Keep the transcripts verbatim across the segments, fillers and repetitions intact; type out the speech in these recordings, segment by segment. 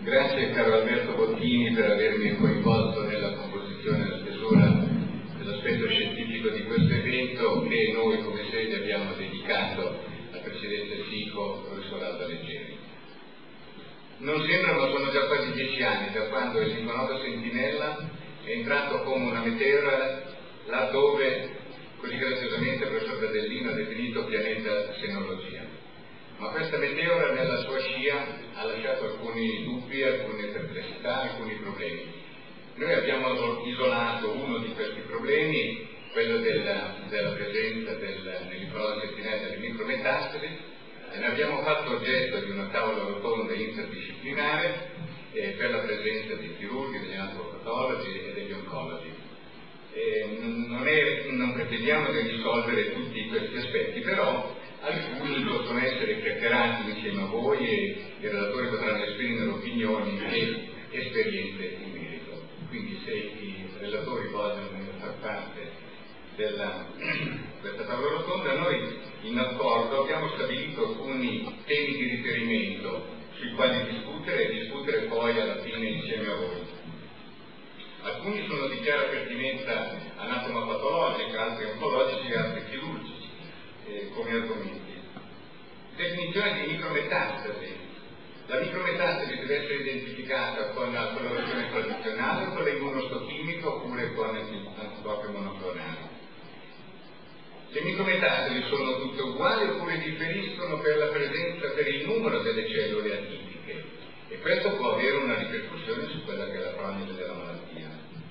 Grazie caro Alberto Bottini per avermi coinvolto nella composizione e nella stesura dell'aspetto scientifico di questo evento che noi come sede abbiamo dedicato al Presidente SICO, professor Aldo Leggeri. Non sembra, ma sono già quasi dieci anni da quando il linfonodo Sentinella è entrato come una meteora laddove, così graziosamente, il professor Gadellino ha definito pianeta senologia. Ma questa meteora nella sua scia ha lasciato alcuni dubbi, alcune perplessità, alcuni problemi. Noi abbiamo isolato uno di questi problemi, quello della, della presenza del, nel linfonodo Sentinella delle micrometastasi, e ne abbiamo fatto oggetto di una tavola rotonda interdisciplinare eh, per la presenza di chirurghi, degli antropatologi e degli oncologi. Eh, non, è, non pretendiamo di risolvere tutti questi aspetti, però alcuni possono essere chiacchierati insieme a voi e i relatori potranno esprimere opinioni e esperienze in merito. Quindi se i relatori vogliono far parte della questa tavola rotonda, noi in accordo abbiamo stabilito alcuni temi di riferimento sui quali discutere e discutere poi alla fine insieme a voi. Alcuni sono di chiara pertinenza anatomopatologica, altri oncologici e altri chirurgici eh, come argomenti. Definizione di micrometastasi. La micrometastasi deve essere identificata con la colorazione tradizionale o con l'immunostochimica oppure con l'anticorpo monoclonale. Le micrometastasi sono tutte uguali oppure differiscono per la presenza, per il numero delle cellule atipiche, e questo può avere una ripercussione su quella che è la prognosi della malattia.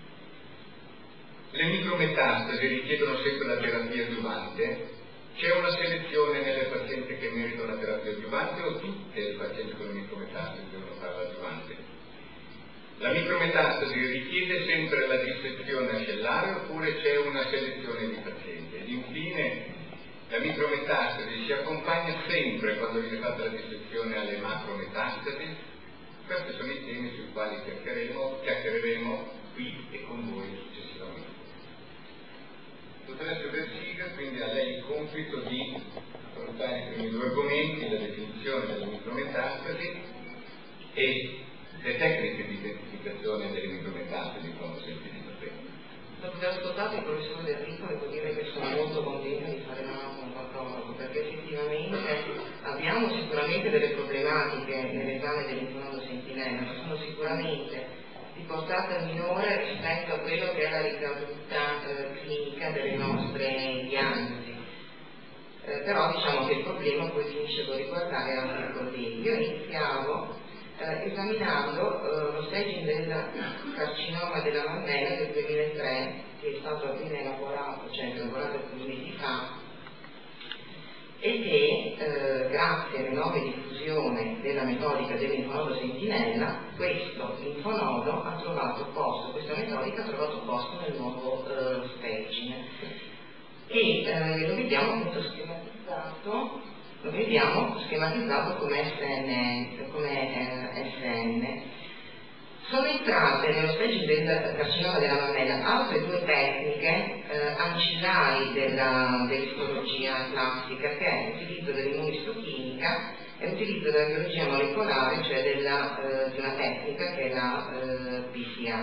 Le micrometastasi richiedono sempre la terapia adjuvante. C'è una selezione nelle pazienti che meritano la terapia adjuvante o tutte le pazienti con le micrometastasi devono fare l'adjuvante? La micrometastasi richiede sempre la dissezione ascellare oppure c'è una selezione di pazienti? Ed infine la micrometastasi si accompagna sempre quando viene fatta la dissezione alle macrometastasi? Questi sono i temi sui quali chiacchiereremo, chiacchiereremo qui e con voi successivamente. Dottoressa Versiga, quindi a lei il compito di affrontare i primi due argomenti, la definizione delle micrometastasi e le tecniche di identificazione delle micrometastasi quando sentite sapere. Dopo aver ascoltato il professore Enrico, devo dire che sono molto contenta di fare un patologo, perché effettivamente abbiamo sicuramente delle problematiche nell'esame del linfonodo Sentinella, ma sono sicuramente di portata minore rispetto a quello che è la ricaduta eh, clinica delle nostre diagnosi. Eh, però diciamo che il problema poi finisce con riguardare altri colleghi. Io iniziavo eh, esaminando eh, lo staging del carcinoma della mammella del duemilatré, che è stato appena elaborato, cioè elaborato alcuni mesi fa, e che eh, grazie alle nuove diffusione della metodica del linfonodo Sentinella, questo linfonodo ha trovato posto, questa metodica ha trovato posto nel nuovo eh, staging. E eh, lo vediamo appunto schematizzato, lo vediamo schematizzato come S N, come eh, S N. Sono entrate nello staging del carcinoma della mammella altre due tecniche eh, ancillari della dell'istologia classica, che è l'utilizzo dell'immunistochimica e l'utilizzo della biologia molecolare, cioè della, eh, di una tecnica che è la eh, P C A.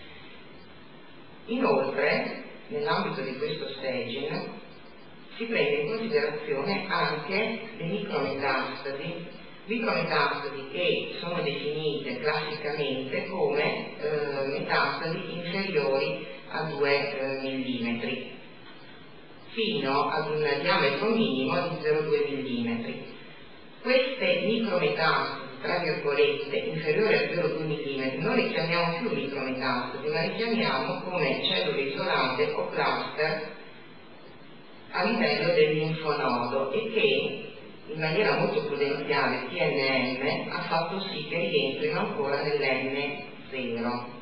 Inoltre, nell'ambito di questo staging si prende in considerazione anche le micrometastasi, micrometastasi che sono definite classicamente come eh, metastasi inferiori a due eh, millimetri, fino ad un diametro minimo di zero virgola due millimetri. Queste micrometastasi, tra virgolette, inferiori a zero virgola due millimetri, non le chiamiamo più micrometastasi, ma le chiamiamo come cellule isolate o cluster a livello del linfonodo, e che in maniera molto prudenziale T N M ha fatto sì che rientrino ancora nell'N zero.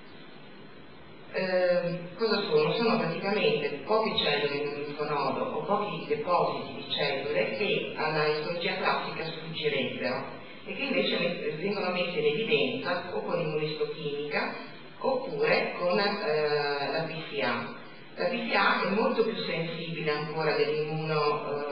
Eh, cosa sono? Sono praticamente poche cellule in un linfonodo o pochi depositi di cellule che alla istologia classica sfuggirebbero e che invece vengono messe in evidenza o con immunistochimica oppure con eh, la P C A. La P C A è molto più sensibile ancora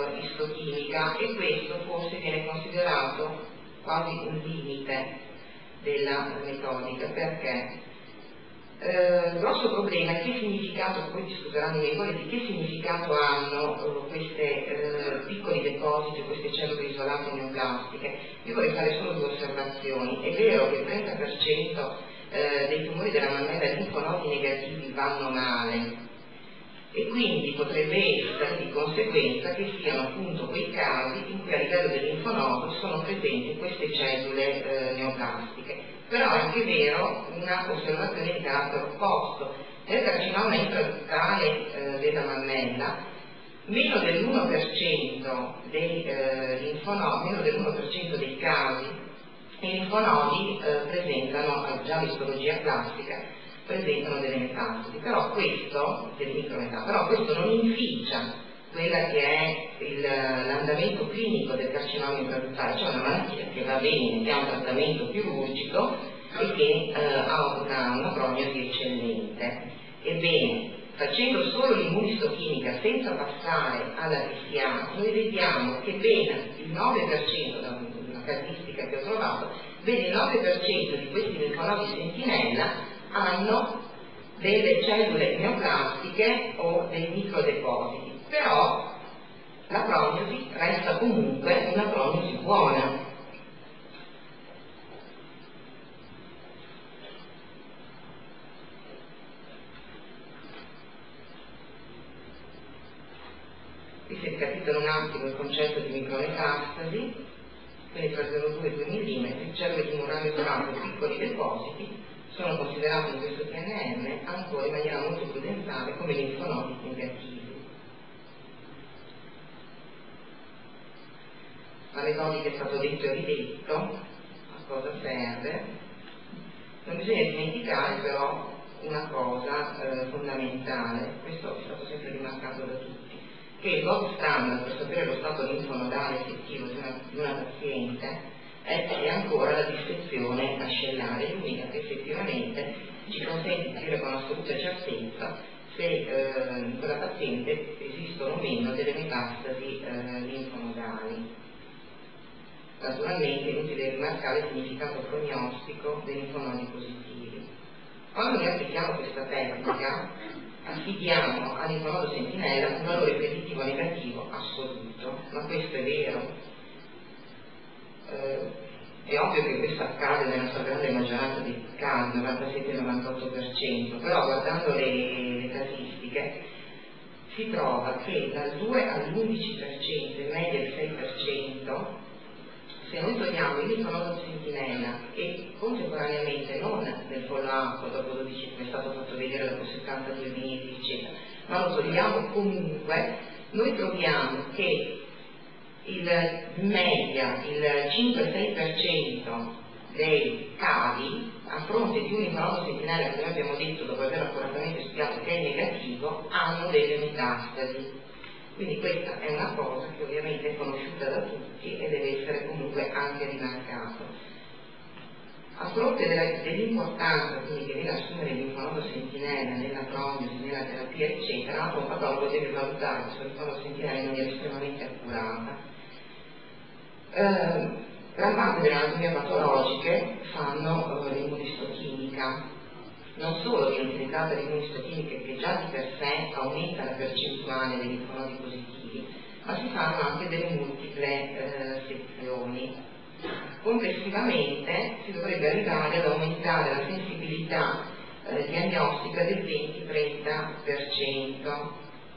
dell'immunoistochimica e questo forse viene considerato quasi un limite della metodica, perché eh, il grosso problema è che significato, poi discuteranno i miei colleghi, che significato hanno eh, questi eh, piccoli depositi, queste cellule isolate neoplastiche. Io vorrei fare solo due osservazioni. È vero che il trenta per cento eh, dei tumori della mammella linfonodi negativi vanno male, e quindi potrebbe essere di conseguenza che siano appunto quei casi in cui a livello del linfonodo sono presenti queste cellule eh, neoplastiche. Però è anche vero una osservazione di carattere opposto. Nel carcinoma intraduttale eh, della mammella, meno dell'uno per cento dei eh, linfonodi, meno dell'uno per cento dei casi, i linfonodi eh, presentano, già l'istologia classica, presentano delle metastasi, però questo, delle micrometastasi, però questo non inficia quella che è il, l'andamento clinico del carcinoma intraduttale, cioè una malattia che va bene, che ha un trattamento chirurgico e che eh, ha una, una prognosi eccellente. Ebbene, facendo solo l'immunistochimica senza passare alla T C A, noi vediamo che ben il nove per cento, da una casistica che ho trovato, ben il nove per cento di questi linfonodi sentinella hanno delle cellule neoplastiche o dei microdepositi, però la prognosi resta comunque una prognosi buona. Qui si ricapitola un attimo il concetto di micrometastasi, quindi tra zero virgola due e due millimetri, cellule tumorali isolate e piccoli depositi sono considerati in questo P N M ancora in maniera molto prudenzale come linfonodi negativi. La metodica è stato detto e ridetto, a cosa serve? Non bisogna dimenticare però una cosa eh, fondamentale, questo è stato sempre rimarcato da tutti, che il gold standard per sapere lo stato linfonodale effettivo di una, di una paziente è, è ancora la dissezione ascellare, l'unica che effettivamente ci consente di dire con assoluta certezza se eh, in quella paziente esistono o meno delle metastasi eh, linfonodali. Naturalmente è inutile rimarcare il significato prognostico dei linfonodi positivi. Quando noi applichiamo questa tecnica, affidiamo al linfonodo sentinella un valore predittivo negativo assoluto, ma questo è vero. Eh, è ovvio che questo accade nella stragrande maggioranza dei casi, novantasette novantotto per cento, però guardando le, le casistiche si trova che dal due all'undici per cento, in media il sei per cento, se noi togliamo il linfonodo sentinella e contemporaneamente non nel follow-up dopo dodici, come è stato fatto vedere dopo settantadue mesi, eccetera, ma lo togliamo comunque, noi troviamo che il media, il cinque sei per cento dei casi, a fronte di un linfonodo sentinella che noi abbiamo detto dopo aver accuratamente studiato che è negativo, hanno delle metastasi. Quindi questa è una cosa che ovviamente è conosciuta da tutti e deve essere comunque anche rimarcato. A fronte della, dell'importanza quindi che deve assumere il linfonodo sentinella nella prognosi, nella terapia eccetera, un patologo deve valutare questo linfonodo sentinella in maniera estremamente accurata. Eh, gran parte delle anatomie patologiche fanno eh, l'immunistochimica. Non solo viene utilizzata l'immunistochimica che già di per sé aumenta la percentuale dei linfonodi positivi, ma si fanno anche delle multiple eh, sezioni. Complessivamente si dovrebbe arrivare ad aumentare la sensibilità eh, diagnostica del venti trenta per cento.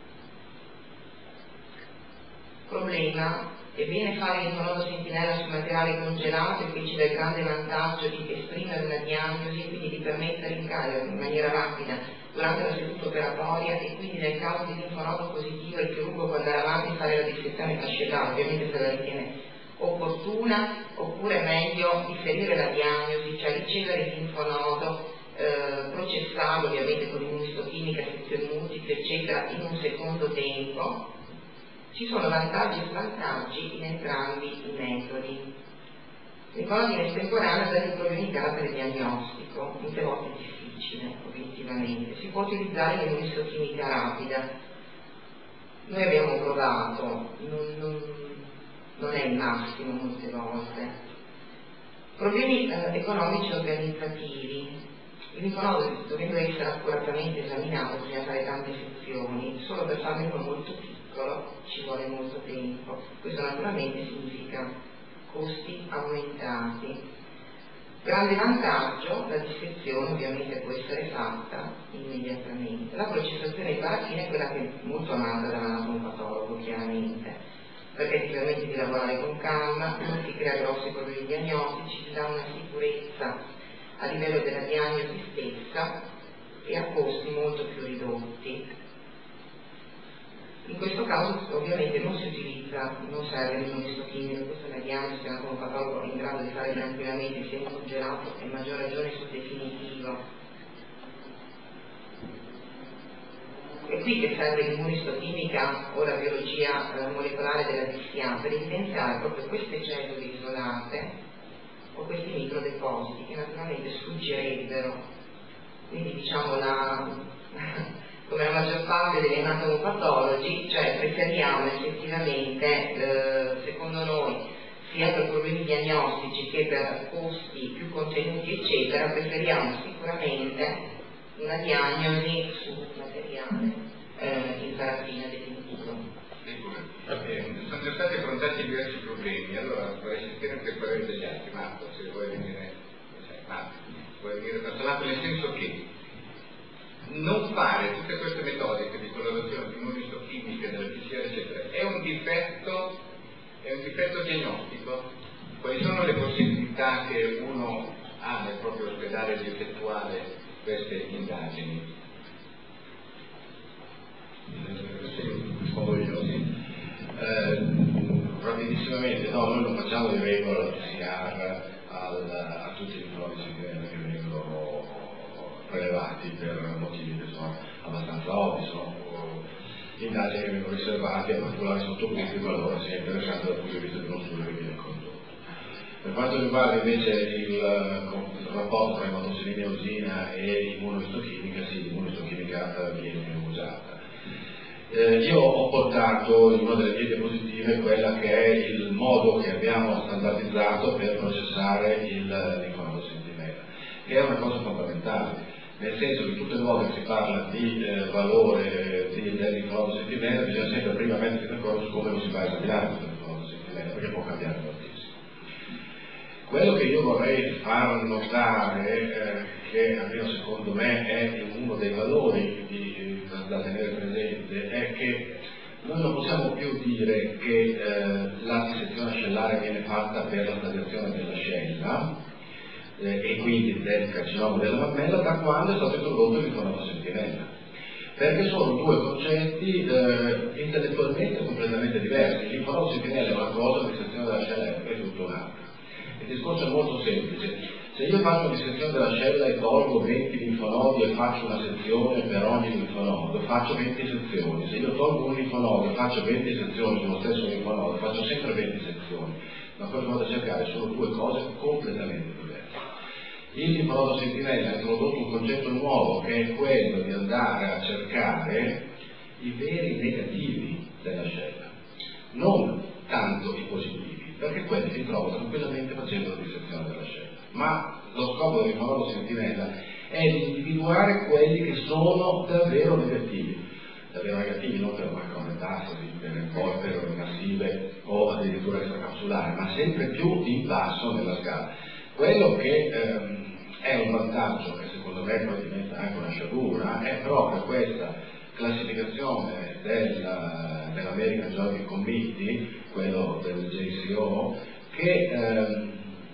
Problema: è bene fare il linfonodo sentinella su materiale congelato e qui ci dà il grande vantaggio di esprimere una diagnosi e quindi di permettere il carico in maniera rapida durante la seduta operatoria, e quindi nel caso di linfonodo positivo il chirurgo può andare avanti e fare la dissezione fasciolare, ovviamente se la ritiene opportuna, oppure è meglio differire la diagnosi, cioè ricevere il linfonodo, eh, processarlo ovviamente con immunistochimica, sezioni multiple eccetera in un secondo tempo. Ci sono vantaggi e svantaggi in entrambi i metodi. L'ipotesi estemporanea dà dei problemi di carattere diagnostico, molte volte difficile, obiettivamente. Si può utilizzare l'immunistochimica rapida. Noi abbiamo provato, non, non, non è il massimo molte volte. Problemi eh, economici e organizzativi. Il linfonodo, dovendo essere accuratamente esaminato, bisogna fare tante sezioni, solo per farne uno molto piccolo ci vuole molto tempo. Questo naturalmente significa costi aumentati. Grande vantaggio, la dissezione ovviamente può essere fatta immediatamente. La processazione di paraffina è quella che è molto amata dall'anatomopatologo, chiaramente, perché ti permette di lavorare con calma, non ti crea grossi problemi diagnostici, ti dà una sicurezza a livello della diagnosi stessa e a costi molto più ridotti. In questo caso ovviamente non si utilizza, non serve l'immunoistochimico, questa è una diagnosi che un patologo è in grado di fare tranquillamente, sia un congelato e maggior ragione sul definitivo. È qui che serve l'immunoistochimica o la biologia eh, molecolare della D C A per evidenziare proprio queste cellule isolate o questi microdepositi che naturalmente sfuggirebbero. Quindi diciamo la come la maggior parte degli anatomopatologi, cioè preferiamo effettivamente, eh, secondo noi, sia per problemi diagnostici che per costi più contenuti eccetera, preferiamo sicuramente una diagnosi su materiale eh, in paraffina definitivo. Eh, sono già stati affrontati diversi problemi, allora vorrei sentire anche il parere degli altri. Marco, se vuoi venire, Marco, vuoi venire da questo lato, nel senso che non fare tutte queste metodiche di colorazione immunoistochimiche della P C R eccetera è un difetto è un difetto diagnostico. Quali sono le possibilità che uno ha nel proprio ospedale di effettuare queste indagini? Rispondo io, sì. Eh, rapidissimamente, no, noi non facciamo di regola il P C R al, a tutti i linfonodi che vengono prelevati per motivi che sono abbastanza ovvi, sono indagini che vengono riservati a particolari sottogruppi qualora sia interessante dal punto di vista di uno studio che viene condotto. Per quanto riguarda invece il, il rapporto tra ematossinemia eosina e immunoistochimica, sì, l'immunoistochimica viene usata. Eh, io ho portato in una delle mie diapositive quella che è il modo che abbiamo standardizzato per processare il linfonodo sentinella, che è una cosa fondamentale. Nel senso che tutte le volte che si parla di eh, valore eh, di, del linfonodo sentinella bisogna sempre prima mettersi d'accordo su come lo si va a esaminare questo linfonodo sentinella, perché può cambiare moltissimo. Quello che io vorrei far notare, eh, che almeno secondo me è uno dei valori di, da, da tenere presente, è che noi non possiamo più dire che eh, la dissezione ascellare viene fatta per la stadiazione dell'ascella, Eh, e quindi del carcinoma della mammella, da quando è stato introdotto il linfonodo sentinella, perché sono due concetti eh, intellettualmente completamente diversi. Il linfonodo sentinella è una cosa, la dissezione dell'ascella è tutto un'altra. Il discorso è molto semplice: se io faccio una dissezione dell'ascella e tolgo venti linfonodi e faccio una sezione per ogni linfonodo, faccio venti sezioni. Se io tolgo un linfonodo e faccio venti sezioni sullo stesso linfonodo, faccio sempre venti sezioni. Ma quello che vado a cercare sono due cose completamente diverse. Il linfonodo sentinella ha introdotto un concetto nuovo, che è quello di andare a cercare i veri negativi dell'ascella, non tanto i positivi, perché quelli si trovano tranquillamente facendo la dissezione dell'ascella. Ma lo scopo del linfonodo sentinella è di individuare quelli che sono davvero negativi, davvero negativi non per macrometastasi, per polvere massive o addirittura extracapsulari, ma sempre più in basso nella scala. Quello che ehm, è un vantaggio, che secondo me poi diventa anche una sciagura, è proprio questa classificazione della, dell'American Joint Committee, quello del J C O, che ehm,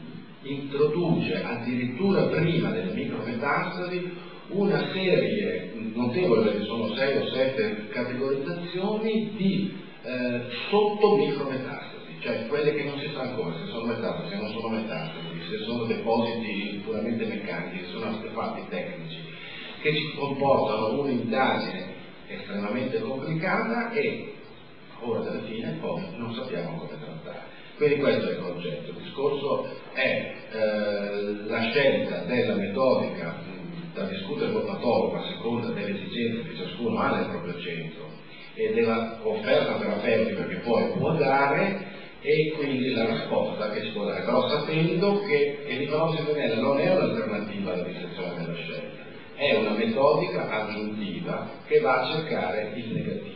introduce addirittura prima delle micrometastasi una serie notevole, perché sono sei o sette categorizzazioni di eh, sottomicrometastasi, cioè quelle che non si sa ancora se sono metastasi, se non sono metastasi, se sono depositi puramente meccanici, se sono artefatti tecnici, che ci comportano un'indagine estremamente complicata e ora alla fine poi non sappiamo come trattare. Quindi questo è il concetto. Il discorso è eh, la scelta della metodica mh, da discutere col patologo a seconda delle esigenze che ciascuno ha nel proprio centro e della offerta terapeutica che poi può dare, e quindi la risposta che si può dare, però sapendo che il linfonodo sentinella non è un'alternativa alla dissezione della scelta, è una metodica aggiuntiva che va a cercare il negativo.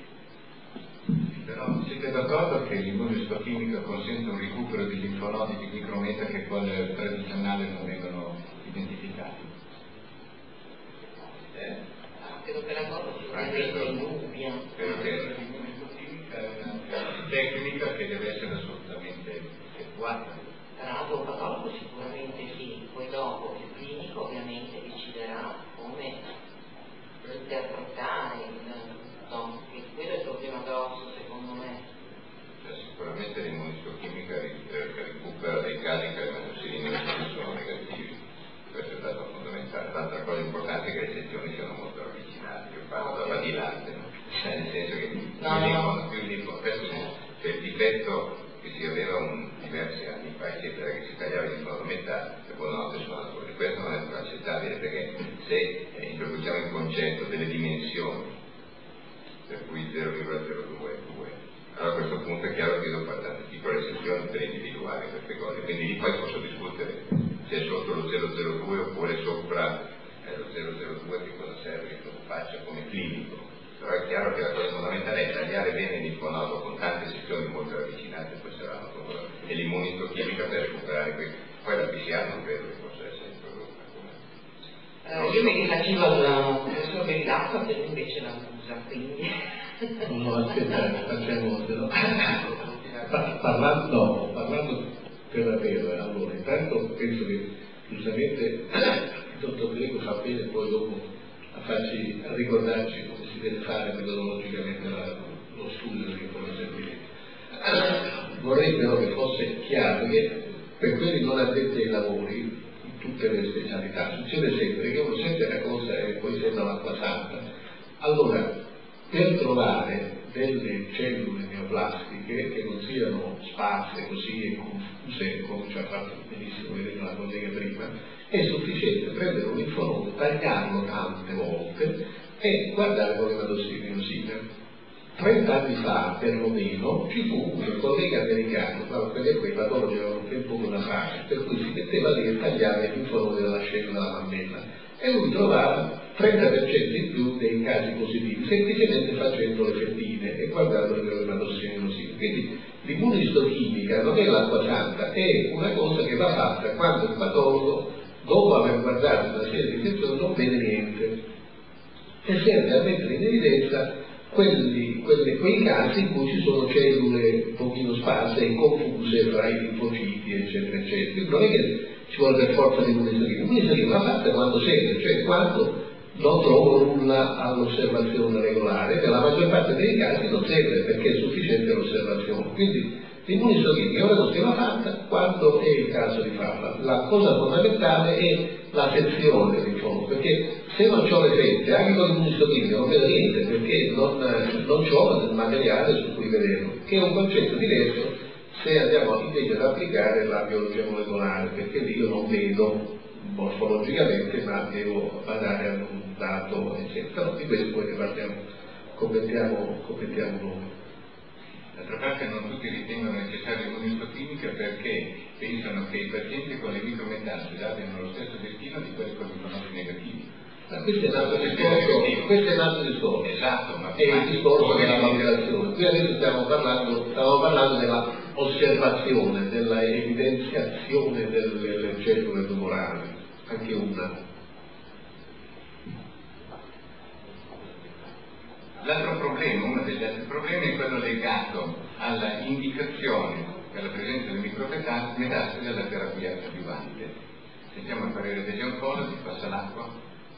Però siete d'accordo che l'immunoistochimica consente un recupero di linfonodi di micrometa che con il tradizionale non vengono identificati? Eh? Credo che la cosa sia indubbia. Credo che l'immunoistochimica è una tecnica che deve essere assolutamente effettuata. Tra l'altro un patologo sicuramente sì, poi dopo il clinico ovviamente deciderà come interpretare tutto, che quello è il problema grosso secondo me. Cioè, sicuramente l'immunoistochimica recupera dei casi che le metoxidine sono negativi, questo è il dato fondamentale. L'altra cosa importante è che le sezioni siano molto ravvicinate, io parlo da badilante, no? Cioè, nel senso che più no, linfono, più linfono, questo c'è il difetto che si aveva un, diversi anni fa, eccetera, che si tagliava il linfonodo a metà, e buonanotte suonatori. Questo non è più accettabile, perché se eh, introduciamo il concetto delle dimensioni, per cui zero virgola zero due è due, allora a questo punto è chiaro che devo fare tante piccole sezioni per individuare queste cose, quindi lì poi posso discutere se è sotto lo zero virgola zero due oppure sopra eh, lo zero virgola zero due, che cosa serve, che cosa faccia come clinico. Però è chiaro che la cosa fondamentale è tagliare bene il linfonodo con tante sezioni molto ravvicinate, poi saranno proprio, e l'immunistochimica per recuperare questo. Poi la P C A non credo che possa essere introdotta come. Eh, io mi rifacevo al professor Bellacqua che lui invece la usa, quindi. No, aspettate, facciamoselo. Pa- parlando, no, parlando per davvero, allora, intanto penso che giustamente il dottor Greco fa bene poi dopo a farci, a ricordarci come si deve fare metodologicamente la, lo studio dell'informazione. Vorrei però che fosse chiaro che per quelli non addetti ai lavori, in tutte le specialità, succede sempre che uno sente una cosa e poi sembra l'acqua santa. Allora, per trovare delle cellule neoplastiche che non siano sparse così e confuse, come ci ha fatto benissimo vedere la collega prima, è sufficiente prendere un linfonodo, tagliarlo tante volte e guardare come la tossina. Trent'anni fa, perlomeno, ci fu un collega americano, ma perché quei patologi avevano ben poco da fare, per cui si metteva lì a tagliare il linfonodo della scena della mammella e lui trovava trenta per cento in più dei casi positivi, semplicemente facendo le fettine e guardando le dermatossinosi. Quindi l'immunistochimica non è l'acqua santa, è una cosa che va fatta quando il patologo, dopo aver guardato una serie di sezioni, non vede niente e serve a mettere in evidenza quelli, quelli, quei casi in cui ci sono cellule un pochino sparse e confuse fra i linfociti, eccetera, eccetera. Quindi non è che ci vuole per forza l'immunistochimica, l'immunistochimica va fatta quando serve, cioè quando non trovo nulla all'osservazione regolare, nella maggior parte dei casi non serve perché è sufficiente l'osservazione. Quindi l'immunistochimica è una cosa che va fatta quando è il caso di farla. La cosa fondamentale è la sezione del linfonodo, perché se non ho le fette, anche con l'immunistochimica non vedo niente, perché non, non ho del materiale su cui vederlo, che è un concetto diverso se andiamo invece ad applicare la biologia molecolare, perché lì io non vedo morfologicamente, ma devo badare a un dato, eccetera. Di questo poi ne parliamo, commentiamo, commentiamo noi. D'altra parte non tutti ritengono necessaria l'immunistochimica perché pensano che i pazienti con le micrometastasi abbiano lo stesso destino di quelli con i linfonodi negativi. Ma questo è un altro discorso, questo è un altro discorso. Esatto, ma è il discorso della valutazione. Qui adesso stiamo parlando, stiamo parlando della osservazione, della evidenziazione delle, delle cellule tumorali, anche una. L'altro problema, uno degli altri problemi è quello legato alla indicazione per la presenza delle micrometastasi della terapia adjuvante. Sentiamo il parere degli oncologi, passa l'acqua.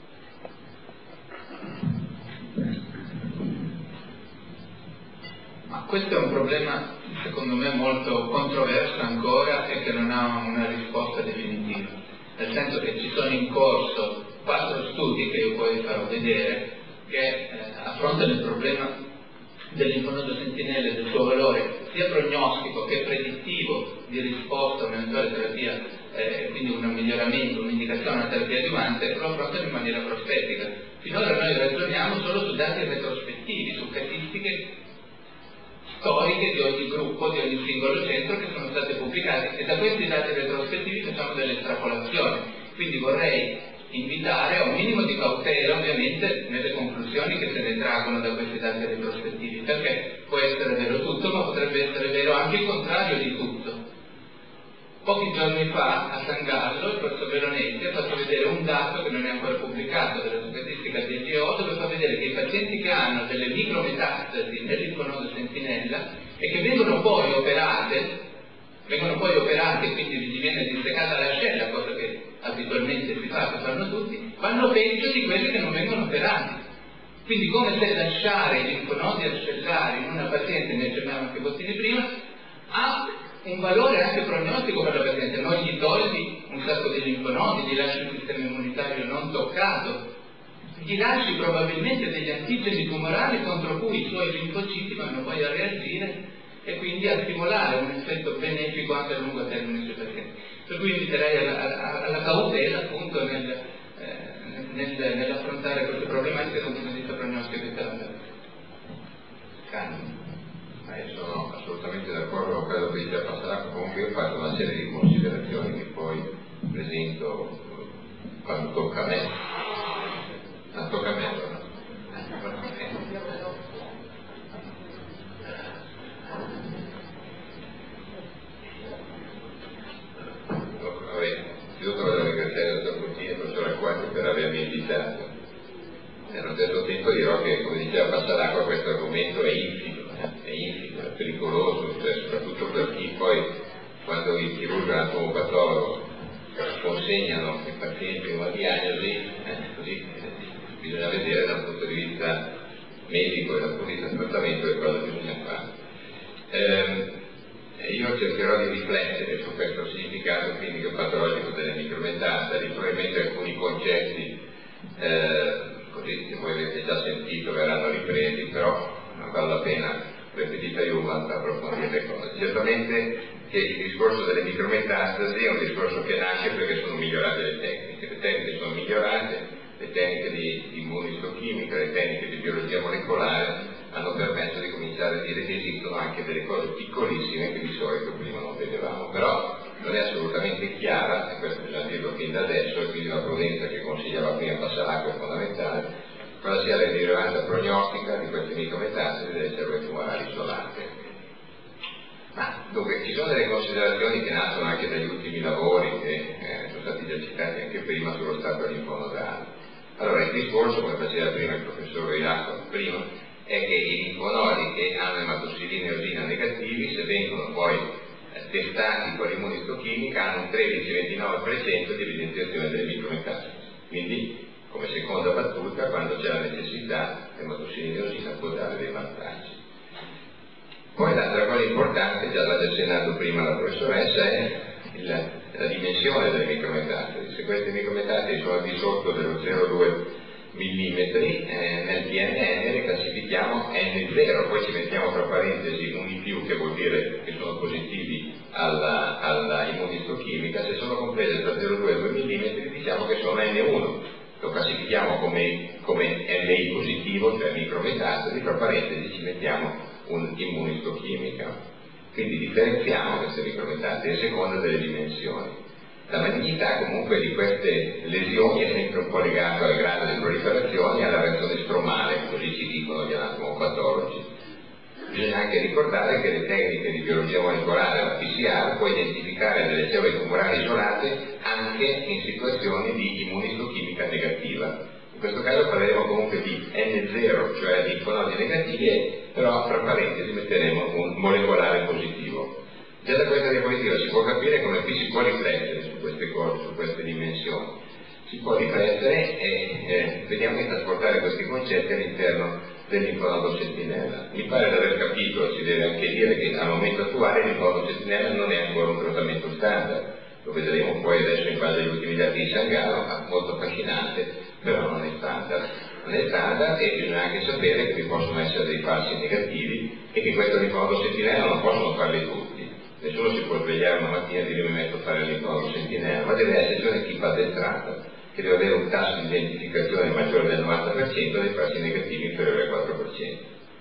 Ma questo è un problema secondo me molto controverso ancora e che non ha una risposta definitiva, nel senso che ci sono in corso quattro studi che io poi farò vedere che eh, affrontano il problema del linfonodo sentinella e del suo valore sia prognostico che predittivo di risposta a un'eventuale terapia, eh, quindi un miglioramento, un'indicazione a una terapia adjuvante, lo affrontano in maniera prospettica. Finora noi ragioniamo solo su dati retrospettivi, su casistiche storiche di ogni gruppo, di ogni singolo centro che sono state pubblicate, e da questi dati retrospettivi facciamo delle estrapolazioni. Quindi vorrei invitare a un minimo di cautela ovviamente nelle conclusioni che se ne traggono da questi dati retrospettivi, perché può essere vero tutto, ma potrebbe essere vero anche il contrario di tutto. Pochi giorni fa a San Gallo il professor Veronetti ha fatto vedere un dato che non è ancora pubblicato della statistica del G O, dove fa vedere che i pazienti che hanno delle micrometastasi nel linfonodo sentinella e che vengono poi operate, vengono poi operate e quindi gli viene dissecata l'ascella, cosa che abitualmente si fa, che fanno tutti, vanno peggio di quelli che non vengono operati. Quindi come se lasciare i linfonodi ascellari in una paziente, ne accennavo anche Bottini prima, ha un valore anche prognostico per la paziente. Non gli togli un sacco di linfonodi, gli lasci il sistema immunitario non toccato, gli lasci probabilmente degli antigeni tumorali contro cui i suoi linfociti vanno poi a reagire e quindi a stimolare un effetto benefico anche a lungo termine sui pazienti. Per cui inviterei alla, alla, alla cautela appunto nel, eh, nel, nell'affrontare queste problematiche da un punto di vista prognostico e terapeutico. Ma io sono assolutamente d'accordo con quello che dice Passaracco, comunque io faccio una serie di considerazioni che poi presento quando tocca a me. Non tocca a me allora. Vabbè, innanzitutto voglio ringraziare il dottor Bottini e il professor Acquati per avermi invitato. E allo stesso tempo dirò che, come diceva Passaracqua, questo argomento è infido, è infido, è pericoloso, cioè, soprattutto per chi poi, quando il chirurgo e l'anatomopatologo consegnano i pazienti una diagnosi, eh, così eh, bisogna vedere dal punto di vista medico e dal punto di vista del trattamento che cosa bisogna fare. Eh, io cercherò di riflettere su questo significato clinico patologico delle micrometastasi, probabilmente alcuni concetti eh, così che voi avete già sentito verranno ripresi, però non vale la pena repetita iuvant approfondire le cose. Certamente che il discorso delle micrometastasi è un discorso che nasce perché sono migliorate le tecniche, le tecniche sono migliorate, le tecniche di, di immunistochimica, le tecniche di biologia molecolare hanno permesso di cominciare a dire che esistono anche delle cose piccolissime che di solito prima non vedevamo, però non è assolutamente chiara, e questo bisogna dirlo fin da adesso, e quindi la prudenza che consigliava prima Passaracqua è fondamentale, quale sia la rilevanza prognostica di queste micrometastasi delle cellule tumorali isolate. Ma dunque ci sono delle considerazioni che nascono anche dagli ultimi lavori che eh, sono stati già citati anche prima sullo stato linfonodale. Allora il discorso, come faceva prima il professor Iracco prima, è che i linfonodi che hanno ematossilina e eosina negativi, se vengono poi eh, testati con l'immunistochimica, hanno un tredici ventinove per cento di evidenziazione delle micrometastasi. Quindi, come seconda battuta, quando c'è la necessità, l'ematossilina e eosina può dare dei vantaggi. Poi l'altra cosa importante, già l'ha accennato prima la professoressa, è il, la dimensione delle micrometastasi. Se queste micrometastasi sono al di sotto dello zero virgola due millimetri, eh, nel D N N le classifichiamo N zero, poi ci mettiamo tra parentesi un in più che vuol dire che sono positivi alla, alla immunistochimica. Se sono comprese tra zero virgola due e due millimetri diciamo che sono N uno, lo classifichiamo come, come M I positivo, cioè micrometastasi, tra parentesi ci mettiamo un'immunistochimica. Quindi differenziamo queste micrometastasi a seconda delle dimensioni. La malignità comunque di queste lesioni è sempre un po' legata al grado di proliferazione e alla reazione stromale, così ci dicono gli anatomopatologi. Bisogna anche ricordare che le tecniche di biologia molecolare, la P C R, può identificare delle cellule tumorali isolate anche in situazioni di immunistochimica negativa. In questo caso parleremo comunque di N zero, cioè di linfonodi negativi, e però tra parentesi metteremo un molecolare positivo. Già da questa diapositiva si può capire come qui si può riflettere su queste cose, su queste dimensioni. Si può riflettere e eh, vediamo di trasportare questi concetti all'interno del linfonodo sentinella. Mi pare di aver capito, si deve anche dire che al momento attuale il linfonodo sentinella non è ancora un trattamento standard. Lo vedremo poi adesso in base agli ultimi dati di San Gallo, molto affascinante, però non è standard. Non è standard e bisogna anche sapere che vi possono essere dei falsi negativi e che questo linfonodo sentinella non possono farli tutti. Nessuno si può svegliare una mattina e dire mi metto a fare il linfonodo sentinella, ma deve esserci un'equipa addestrata che deve avere un tasso di identificazione maggiore del novanta per cento dei falsi negativi inferiore al quattro per cento.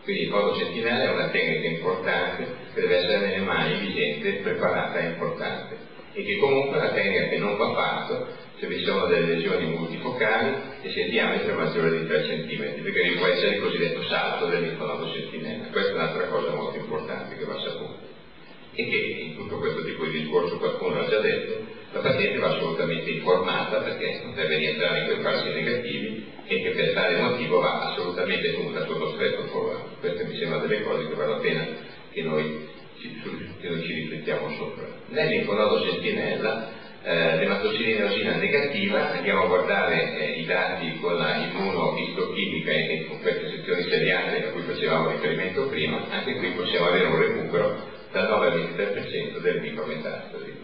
Quindi il modo sentinella è una tecnica importante che deve essere nelle mani di gente preparata e importante, e che comunque è una tecnica che non va fatto se vi sono delle lesioni multifocali e se il diametro è maggiore di tre centimetri, perché vi può essere il cosiddetto salto del linfonodo sentinella. Questa è un'altra cosa molto importante che va saputa, e che in tutto questo tipo di discorso qualcuno ha già detto, la paziente va assolutamente informata perché non deve rientrare in quei passi negativi, e che per tale motivo va assolutamente tenuta sotto stretto controllo. Queste mi sembrano delle cose che vale la pena che noi ci, che noi ci riflettiamo sopra. Nel linfonodo sentinella eh, l'ematocineosina negativa, andiamo a guardare eh, i dati con la immunohistochimica e con queste sezioni seriate a cui facevamo riferimento prima, anche qui possiamo avere un recupero dal nove al ventitré per cento delle micrometastasi.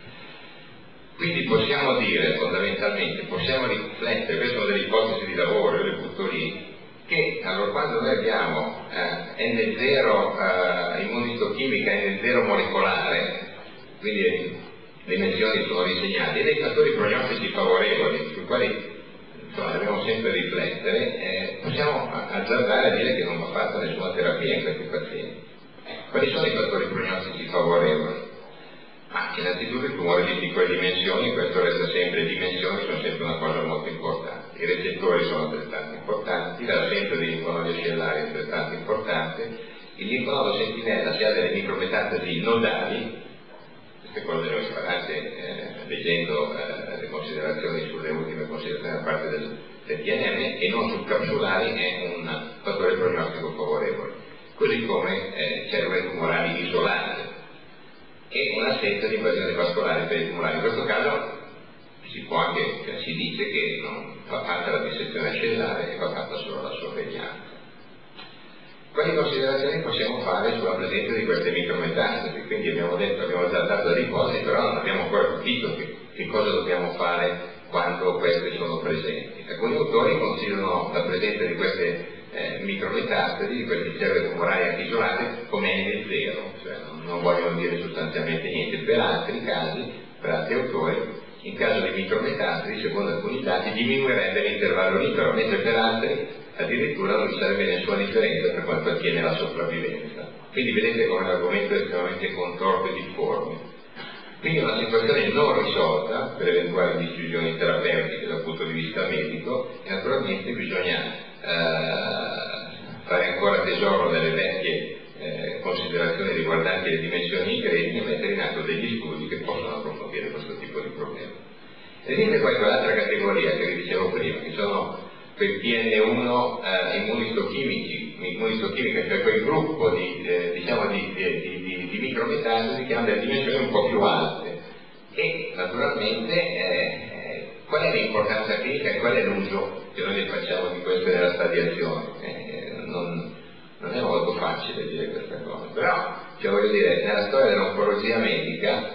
Quindi possiamo dire fondamentalmente, possiamo riflettere, queste sono delle ipotesi di lavoro, io le butto lì, che allora quando noi abbiamo eh, N zero eh, immunistochimica, N zero molecolare, quindi le dimensioni sono risegnate, e dei fattori prognostici favorevoli, sui quali insomma, dobbiamo sempre riflettere, eh, possiamo azzardare a dire che non va fatta nessuna terapia in questi pazienti. Quali sono i fattori prognostici favorevoli? Ma innanzitutto il tumore di piccole dimensioni, questo resta sempre, le dimensioni sono sempre una cosa molto importante, i recettori sono altrettanto importanti, l'assenza di linfonodi ascellari è altrettanto importante, il linfonodo sentinella se ha delle micrometastasi nodali, queste cose le ho imparate eh, leggendo eh, le considerazioni sulle ultime considerazioni da parte del, del D N M, e non subcapsulari, è un fattore prognostico favorevole, così come eh, cellule tumorali isolate e un'assenza di invasione vascolare per i tumorali. In questo caso si può anche, si dice che non va fatta la dissezione ascellare e va fatta solo la sorveglianza. Quali considerazioni possiamo fare sulla presenza di queste micrometastasi? Quindi abbiamo detto, abbiamo già dato l'ipotesi, però non abbiamo ancora capito che, che cosa dobbiamo fare quando queste sono presenti. Alcuni autori considerano la presenza di queste eh, micrometastasi, di queste cellule tumorali anche isolate, come N zero, cioè non, non vogliono dire sostanzialmente niente. Per altri casi, per altri autori, in caso di micrometastasi, secondo alcuni dati, diminuirebbe l'intervallo libero, mentre per altri addirittura non ci sarebbe nessuna differenza per quanto attiene la sopravvivenza. Quindi vedete come l'argomento è estremamente contorto e difforme. Quindi è una situazione non risolta per eventuali decisioni terapeutiche dal punto di vista medico, e naturalmente bisogna eh, fare ancora tesoro delle vecchie eh, considerazioni riguardanti le dimensioni incredibili e mettere in atto degli studi che possono approfondire questo tipo di problema. Esiste poi quell'altra categoria che vi dicevo prima, che sono quei P N uno eh, immunistochimici, immunistochimica, cioè quel gruppo di, eh, diciamo di, di, di, di micrometastasi che hanno delle dimensioni un po' più alte, e naturalmente eh, qual è l'importanza clinica e qual è l'uso che noi ne facciamo di questo nella stadiazione? Eh, non, non è molto facile dire questa cosa, però cioè, voglio dire, nella storia dell'oncologia medica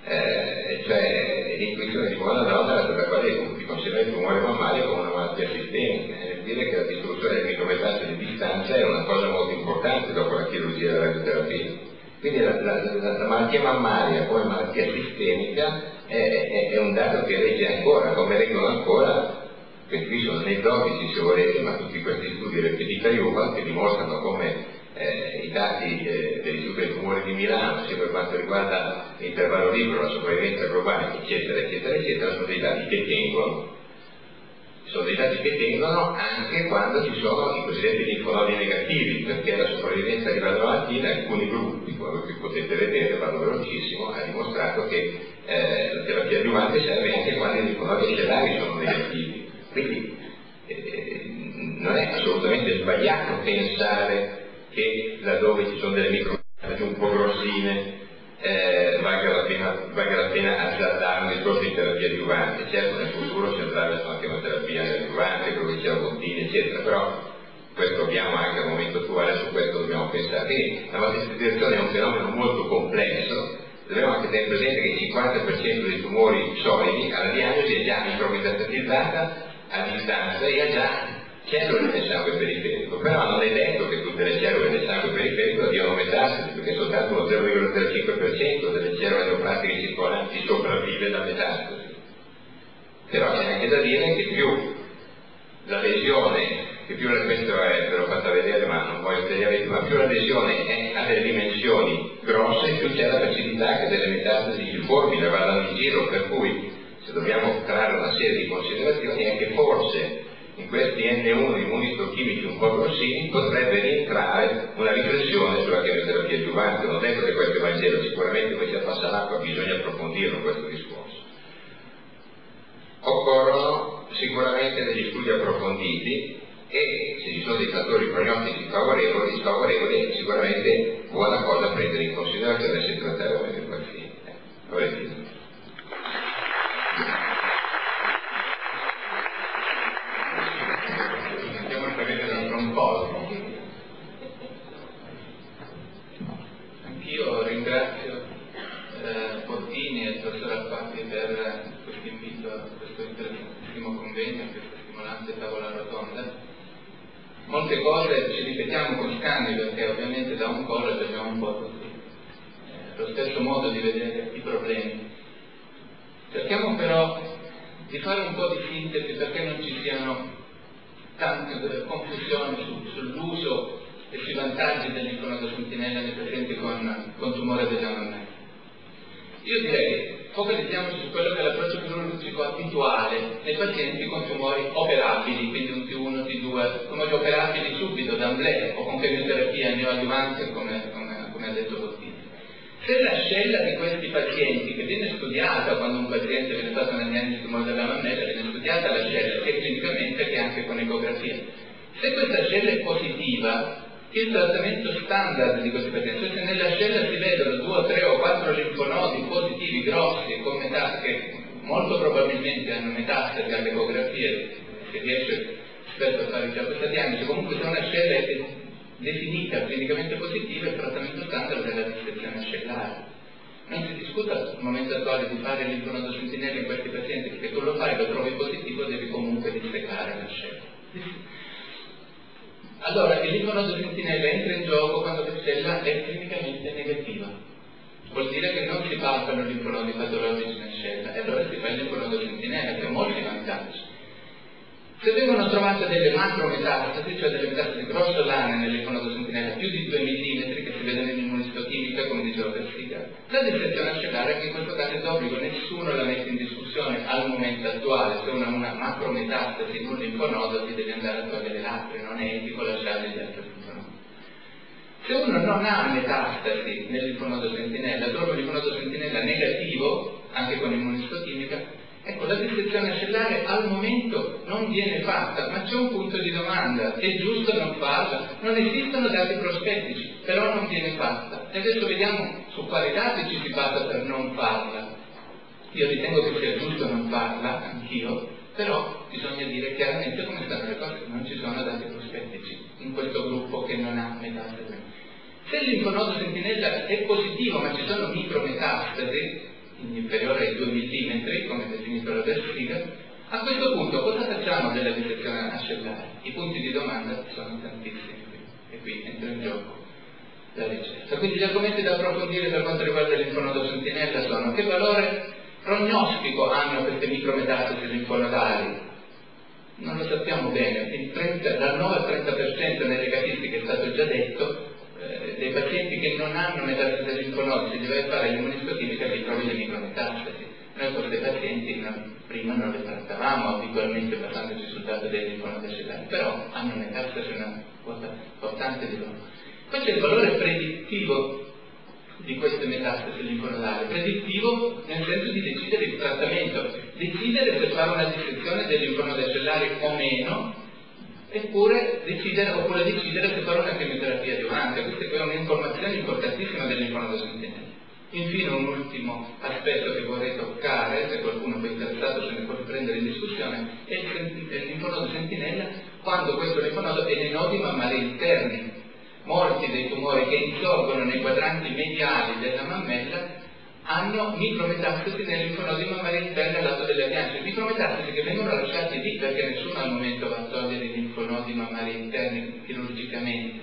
Eh, cioè l'intuizione di buona donna era stata quella di considerare il tumore mammario come una malattia sistemica, e dire che la distruzione del micrometastasi di distanza era una cosa molto importante dopo la chirurgia e la radioterapia. Quindi la, la, la, la malattia mammaria come malattia sistemica è, è, è un dato che regge ancora, come reggono ancora, che qui sono aneddotici se volete, ma tutti questi studi repetita iuva che dimostrano come Eh, i dati eh, dell'Istituto dei Tumori di Milano, sia per quanto riguarda l'intervallo libero, la sopravvivenza globale, eccetera, eccetera, eccetera, sono dei dati che tengono. Sono dei dati che tengono anche quando ci sono i cosiddetti linfonodi negativi, perché la sopravvivenza a livello alto in alcuni gruppi, come voi potete vedere, vado velocissimo, ha dimostrato che eh, la terapia adjuvante serve anche quando i linfonodi ascellari sono negativi. Quindi eh, non è assolutamente sbagliato pensare che laddove ci sono delle micrometastasi un po' grossine eh, valga, la pena, valga la pena azzardare un discorso di terapia adjuvante. Certo nel futuro si andrà verso anche una terapia adjuvante, come diceva Bontini, eccetera, però questo abbiamo anche al momento attuale, su questo dobbiamo pensare. Quindi la metastazione è un fenomeno molto complesso, dobbiamo anche tenere presente che il cinquanta per cento dei tumori solidi alla diagnosi è già micrometastizzata a distanza e ha già cellule del sangue periferico, però non è detto che tutte le cellule del sangue periferico diano metastasi, perché soltanto lo zero virgola zero cinque per cento delle cellule neoplastiche circolanti sopravvive da metastasi. Però c'è anche da dire che più la lesione che più la, questo è, ve l'ho fatta vedere ma non voglio tagliare, ma più la lesione è, ha delle dimensioni grosse, più c'è la facilità che delle metastasi uniformi le vadano in giro, per cui se dobbiamo trarre una serie di considerazioni è che forse in questi N uno immunistochimici un po' grossini potrebbe rientrare una riflessione sulla chemioterapia adjuvante. Non ho detto che questo è Vangelo, sicuramente come sia passa l'acqua bisogna approfondirlo questo discorso. Occorrono sicuramente degli studi approfonditi e se ci sono dei fattori prognostici favorevoli, sfavorevoli è sicuramente buona cosa prendere in considerazione se trattare meglio il paziente. Vabbè. Andiamo a vedere dal trombolo. Anch'io ringrazio eh, Bottini e il professor Alfati per questo invito a questo interessantissimo convegno, a questa stimolante tavola rotonda. Molte cose ci ripetiamo con scambi perché ovviamente da un college abbiamo un po' tutti eh, lo stesso modo di vedere i problemi. Cerchiamo però di fare un po' di sintesi perché non ci siano tante confusioni su, sull'uso e sui vantaggi del linfonodo sentinella nei pazienti con, con tumore della mammella. Io direi focalizziamoci su quello che è l'approccio chirurgico abituale nei pazienti con tumori operabili, quindi un T uno, T due, tumori operabili subito, d'amblè o con chemioterapia neoadjuvante come, come, come ha detto Bottini. Se l'ascella di questi pazienti, che viene studiata quando un paziente viene fatto una diagnosi di tumore della mammella, viene studiata l'ascella sia clinicamente che anche con ecografia. Se questa ascella è positiva, il trattamento standard di questi pazienti, cioè se nell'ascella si vedono due, tre o quattro linfonodi positivi grossi con metastasi che molto probabilmente hanno metastasi all'ecografia, si riesce spesso a fare già questa diagnosi, comunque se un'ascella è definita clinicamente positiva, il trattamento standard è la dissezione ascellare. Non si discuta al momento attuale di fare il linfonodo sentinella in questi pazienti, perché tu lo fai, lo trovi positivo, devi comunque dissecare l'ascella. Allora, il linfonodo sentinella entra in gioco quando l'ascella è clinicamente negativa. Vuol dire che non si palpano linfonodi patologici in ascella, e allora si fa il linfonodo sentinella, che ha molti vantaggi. Se vengono trovate delle macrometastasi, cioè delle metastasi grossolane nel linfonodo sentinella, più di due millimetri, che si vedono in immunistochimica, come diceva Persica, la dissezione ascellare, che in questo caso è d'obbligo, nessuno la mette in discussione al momento attuale. Se uno ha una macrometastasi in un linfonodo si deve andare a togliere l'altro, non è etico lasciare gli altri linfonodi. Se uno non ha metastasi nel linfonodo sentinella, trova un linfonodo sentinella negativo, anche con immunistochimica, ecco, la dissezione ascellare al momento non viene fatta, ma c'è un punto di domanda: è giusto non farla? Non esistono dati prospettici, però non viene fatta. E adesso vediamo su quali dati ci si basa per non farla. Io ritengo che sia giusto non farla, anch'io, però bisogna dire chiaramente come stanno le cose. Non ci sono dati prospettici in questo gruppo che non ha metastasi. Se il linfonodo sentinella è positivo, ma ci sono micrometastasi, inferiore ai due millimetri, come definito la Persica, a questo punto cosa facciamo della dissezione ascellare? I punti di domanda sono tantissimi qui, e qui entra in gioco la ricerca. Quindi gli argomenti da approfondire per quanto riguarda il linfonodo sentinella sono: che valore prognostico hanno queste micrometastasi linfonodali? Non lo sappiamo bene, il trenta, dal nove al trenta per cento nelle casistiche è stato già detto. Dei pazienti che non hanno metastasi del linfonodo, si deve fare l'immunistochimica, si trovi le micrometastasi. Noi questi pazienti non, prima non le trattavamo abitualmente basandoci sul dato dei linfonodi ascellari, però hanno metastasi una quota importante di loro. Poi c'è il valore predittivo di queste metastasi linfonodali, predittivo nel senso di decidere il trattamento, decidere se fare una dissezione dei linfonodi ascellari o meno, eppure decidere, oppure decidere se fare una chemioterapia adjuvante. Questa è un'informazione importantissima del linfonodo sentinella. Infine un ultimo aspetto che vorrei toccare, se qualcuno è interessato se ne può prendere in discussione, è il, il linfonodo sentinella quando questo linfonodo è nei nodi mammari interni. Molti dei tumori che insorgono nei quadranti mediali della mammella hanno micrometastasi nei linfonodi mammari interni al lato della diagnosi, micrometastasi che vengono lasciati lì perché nessuno al momento va a togliere i linfonodi mammari interni chirurgicamente.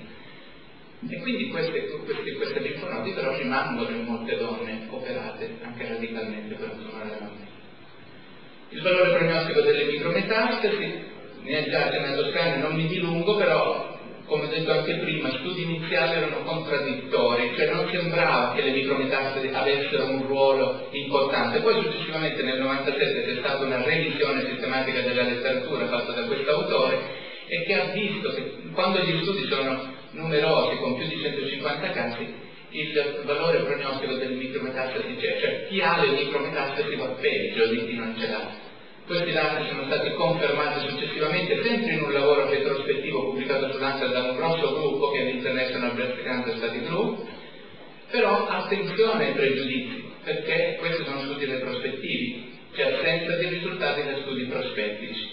E quindi questi, questi, questi linfonodi però rimangono in molte donne operate anche radicalmente per un tumore della mammella. Il valore prognostico delle micrometastasi, ne è già accennato Scania, non mi dilungo, però come ho detto anche prima, studi iniziali erano contraddittori, cioè non sembrava che le micrometastasi avessero un ruolo importante. Poi successivamente nel novantasette c'è stata una revisione sistematica della letteratura fatta da questo autore e che ha visto che quando gli studi sono numerosi, con più di centocinquanta casi, il valore prognostico delle micrometastasi c'è, cioè chi ha le micrometastasi va peggio di chi non ce l'ha. Questi dati sono stati confermati successivamente sempre in un lavoro retrospettivo pubblicato sull'Lancet da un grosso gruppo che è l'International Breast Cancer Study Group, però attenzione ai pregiudizi, perché questi sono studi retrospettivi, c'è assenza di risultati da studi prospettici.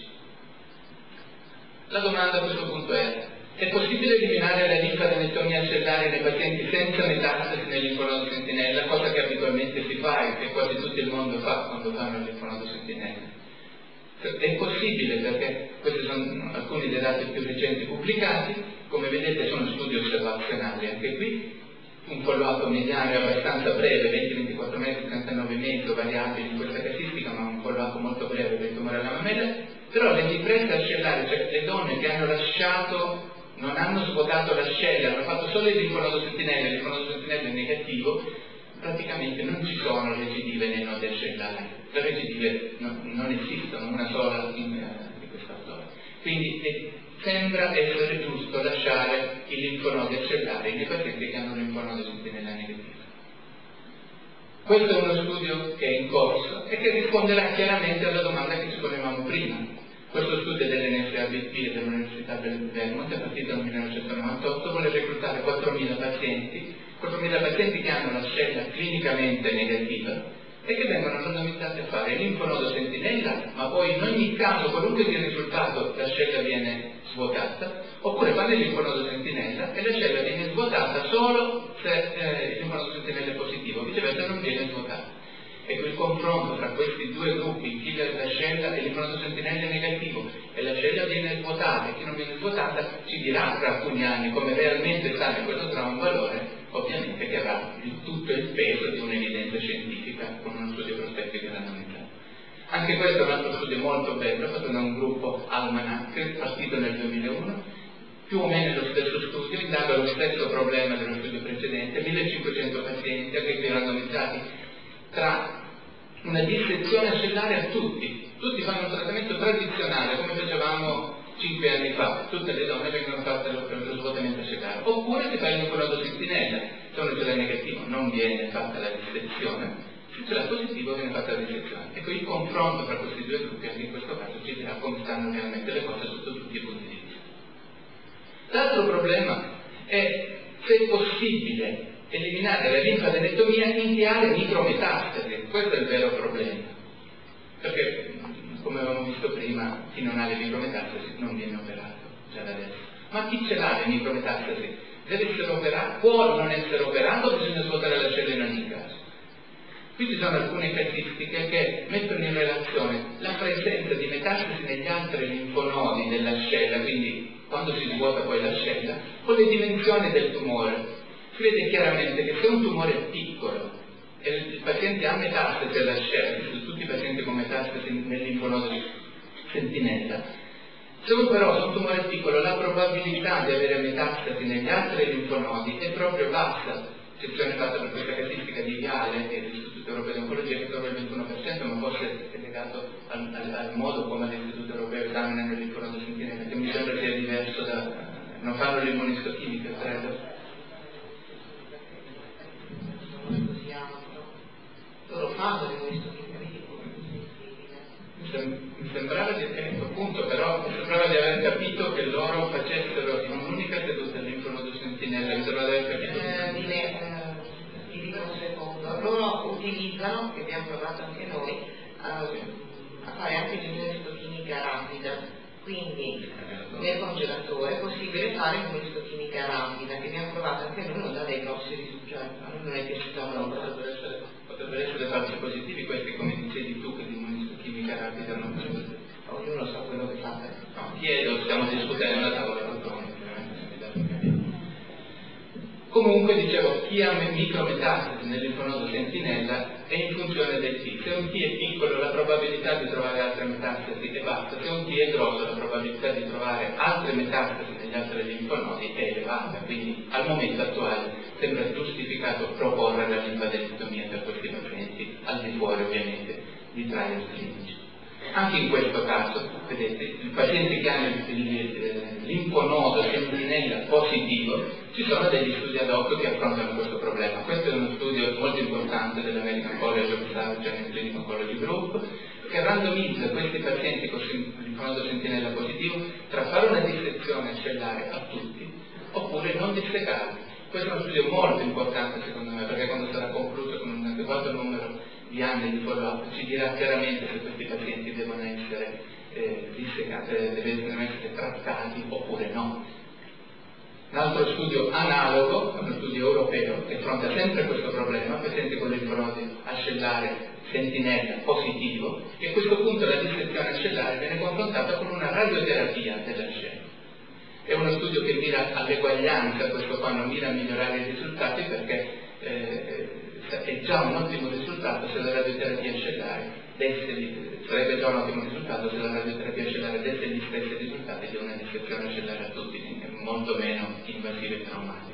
La domanda a questo punto è: è possibile eliminare la linfadenectomia cellare nei pazienti senza metastasi nel linfonodo sentinella, cosa che abitualmente si fa e che quasi tutto il mondo fa quando fanno il linfonodo sentinella? È possibile perché questi sono alcuni dei dati più recenti pubblicati, come vedete sono studi osservazionali anche qui, un follow-up mediano è abbastanza breve, venti ventiquattro mesi, trentanove mesi, variabili in questa casistica, ma un follow-up molto breve per il tumore alla mammella, però le riprese ascellari, cioè le donne che hanno lasciato, non hanno svuotato l'ascella, hanno fatto solo il linfonodo sentinella, il linfonodo sentinella è negativo, praticamente non ci sono recidive nei nodi ascellari, le recidive no, non esistono, una sola in, uh, di quest'autore. Quindi eh, sembra essere giusto lasciare i linfonodi ascellari nei pazienti che hanno un linfonodo sentinella negativo. Questo è uno studio che è in corso e che risponderà chiaramente alla domanda che ci ponevamo prima. Questo studio dell'N F A B P e dell'Università del Vermont è partito nel millenovecentonovantotto, vuole reclutare quattromila pazienti, quattromila pazienti che hanno l'ascella clinicamente negativa e che vengono randomizzati a fare il linfonodo sentinella, ma poi in ogni caso, qualunque sia il risultato, l'ascella viene svuotata, oppure fanno il linfonodo sentinella e l'ascella viene svuotata solo se eh, il linfonodo sentinella è positivo, viceversa non viene svuotata. Ecco, il confronto tra questi due gruppi, chi l'ascella e il linfonodo sentinella è negativo e l'ascella viene svuotata e chi non viene svuotata, ci dirà tra alcuni anni come realmente sta, e questo sarà un valore ovviamente che avrà il, tutto il peso di un'evidenza scientifica con uno studio prospettico randomizzato. Anche questo è un altro studio molto bello fatto da un gruppo Almanac, partito nel duemilauno, più o meno lo stesso studio, indaga lo stesso problema dello studio precedente, millecinquecento pazienti, anche qui randomizzati tra una dissezione ascellare a tutti, tutti fanno un trattamento tradizionale come facevamo cinque anni fa, tutte le donne vengono fatte lo, lo svuotamento ascellare, oppure si fa il linfonodo sentinella, se uno ce l'ha negativo non viene fatta la dissezione, se ce l'ha positivo viene fatta la dissezione. Ecco, il confronto tra questi due gruppi anche in questo caso ci dirà come stanno realmente le cose sotto tutti i punti di vista. L'altro problema è se è possibile eliminare la linfadenectomia in chi ha le micrometastasi. Questo è il vero problema, perché come avevamo visto prima chi non ha le micrometastasi non viene operato già da adesso, ma chi ce l'ha le micrometastasi deve essere operato, può non essere operato o bisogna svuotare l'ascella in ogni caso. Qui ci sono alcune casistiche che mettono in relazione la presenza di metastasi negli altri linfonodi dell'ascella, quindi quando si svuota poi l'ascella, con le dimensioni del tumore. Si vede chiaramente che se un tumore è piccolo e il paziente ha metastasi all'ascella, tutti i pazienti con metastasi nel linfonodo sentinella, se però se un tumore è piccolo la probabilità di avere metastasi negli altri linfonodi è proprio bassa, sezione fatta per questa casistica di Viale e dell'Istituto Europeo di Oncologia che trova il ventuno per cento, ma forse è legato al, al, al modo come l'Istituto Europeo esamina nel linfonodo sentinella, che mi sembra sia diverso da... non fanno l'immunistochimica, credo. Loro fanno l'immunistochimica. Mi sembrava di, ecco, appunto, però mi sembrava di aver capito che loro facessero in un'unica seduta il linfonodo sentinella, mi sembrava di aver capito. Eh, di me, eh, ti dico un secondo, loro utilizzano, che abbiamo provato anche noi, eh, a fare anche l'immunistochimica rapida, quindi nel congelatore è possibile fare l'immunistochimica rapida, che abbiamo provato anche noi, non dà dei grossi risultati, cioè non è che si trovano. Potrebbero essere, potrebbero essere falsi positivi questi, come dicevi tu, che l'immunistochimica rapida non c'è. Ognuno sa quello che fa. No, chiedo, stiamo discutendo la tavola rotonda, comunque dicevo, chi ha micrometastasi nel linfonodo sentinella è in funzione distribuzione del T. Se un T è piccolo la probabilità di trovare altre metastasi è bassa, se un T è grosso la probabilità di trovare altre metastasi negli altri linfonodi è elevata, quindi al momento attuale sembra giustificato proporre la linfadenectomia per questi pazienti, al di fuori ovviamente di trial clinici. Anche in questo caso, vedete, i pazienti che hanno il linfonodo sentinella positivo, ci sono degli studi ad hoc che affrontano questo problema. Questo è uno studio molto importante dell'American College of Surgeons and Clinical Oncology Group, che randomizza questi pazienti con linfonodo sentinella positivo tra fare una dissezione cellulare a tutti oppure non dissecarli. Questo è uno studio molto importante secondo me, perché quando sarà concluso con un adeguato numero di anni di follow-up ci dirà chiaramente se questi pazienti devono essere eh, dissecati, devono essere trattati oppure no. Un altro studio analogo, uno studio europeo, che affronta sempre questo problema, pazienti con linfonodi ascellare sentinella positivo, e a questo punto la dissezione ascellare viene confrontata con una radioterapia dell'ascella. È uno studio che mira all'eguaglianza, questo qua non mira a migliorare i risultati perché eh, è già un ottimo risultato se la radioterapia ascellare desse, sarebbe già un ottimo risultato se la radioterapia ascellare desse gli stessi risultati di una dissezione ascellare a tutti, è molto meno invasiva e traumatica.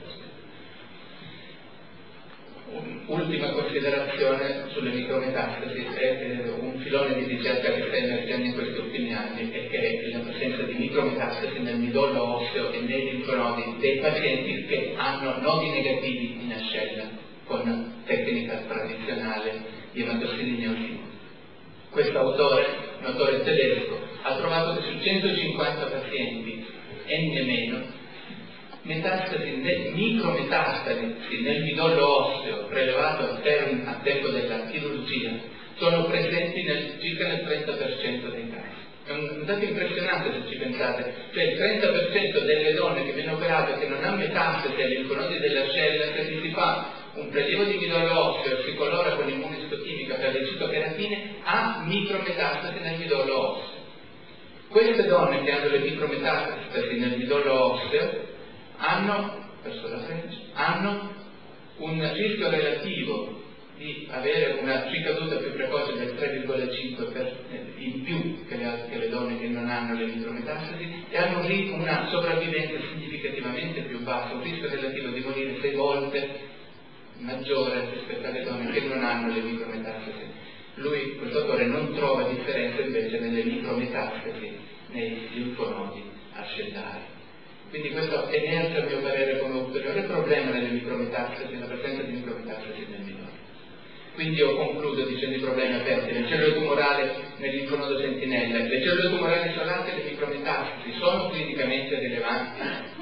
Ultima considerazione sulle micrometastasi, è un filone di ricerca che sta emergendo in questi ultimi anni e che è la presenza di micrometastasi nel midollo osseo e nei linfonodi dei pazienti che hanno nodi negativi in ascella con tecnica tradizionale di ematossili neosini. Questo autore, un autore tedesco, ha trovato che su centocinquanta pazienti, n meno, metastasi, micrometastasi nel midollo osseo prelevato a, term, a tempo della chirurgia sono presenti nel, circa nel trenta per cento dei casi. È un dato impressionante se ci pensate, cioè il trenta per cento delle donne che viene operate che non ha metastasi ai linfonodi dell'ascella, se si fa un prelievo di midollo osseo e si colora con immunistochimica per le citocherantine, ha micrometastasi nel midollo osseo. Queste donne che hanno le micrometastasi nel midollo osseo hanno, verso la Freccia, hanno un rischio relativo di avere una ricaduta più precoce del tre virgola cinque per cento in più che le, che le donne che non hanno le micrometastasi, e hanno una sopravvivenza significativamente più bassa, un rischio relativo di morire sei volte maggiore rispetto alle donne che non hanno le micrometastasi. Lui, questo autore, non trova differenza invece nelle micrometastasi nei linfonodi ascellari. Quindi questo emerge a mio parere come ulteriore problema nelle micrometastasi, la presenza di micrometastasi nel midollo. Quindi io concludo dicendo i problemi aperti: le cellule tumorali nel linfonodo sentinella, le cellule tumorali isolate e le micrometastasi sono clinicamente rilevanti?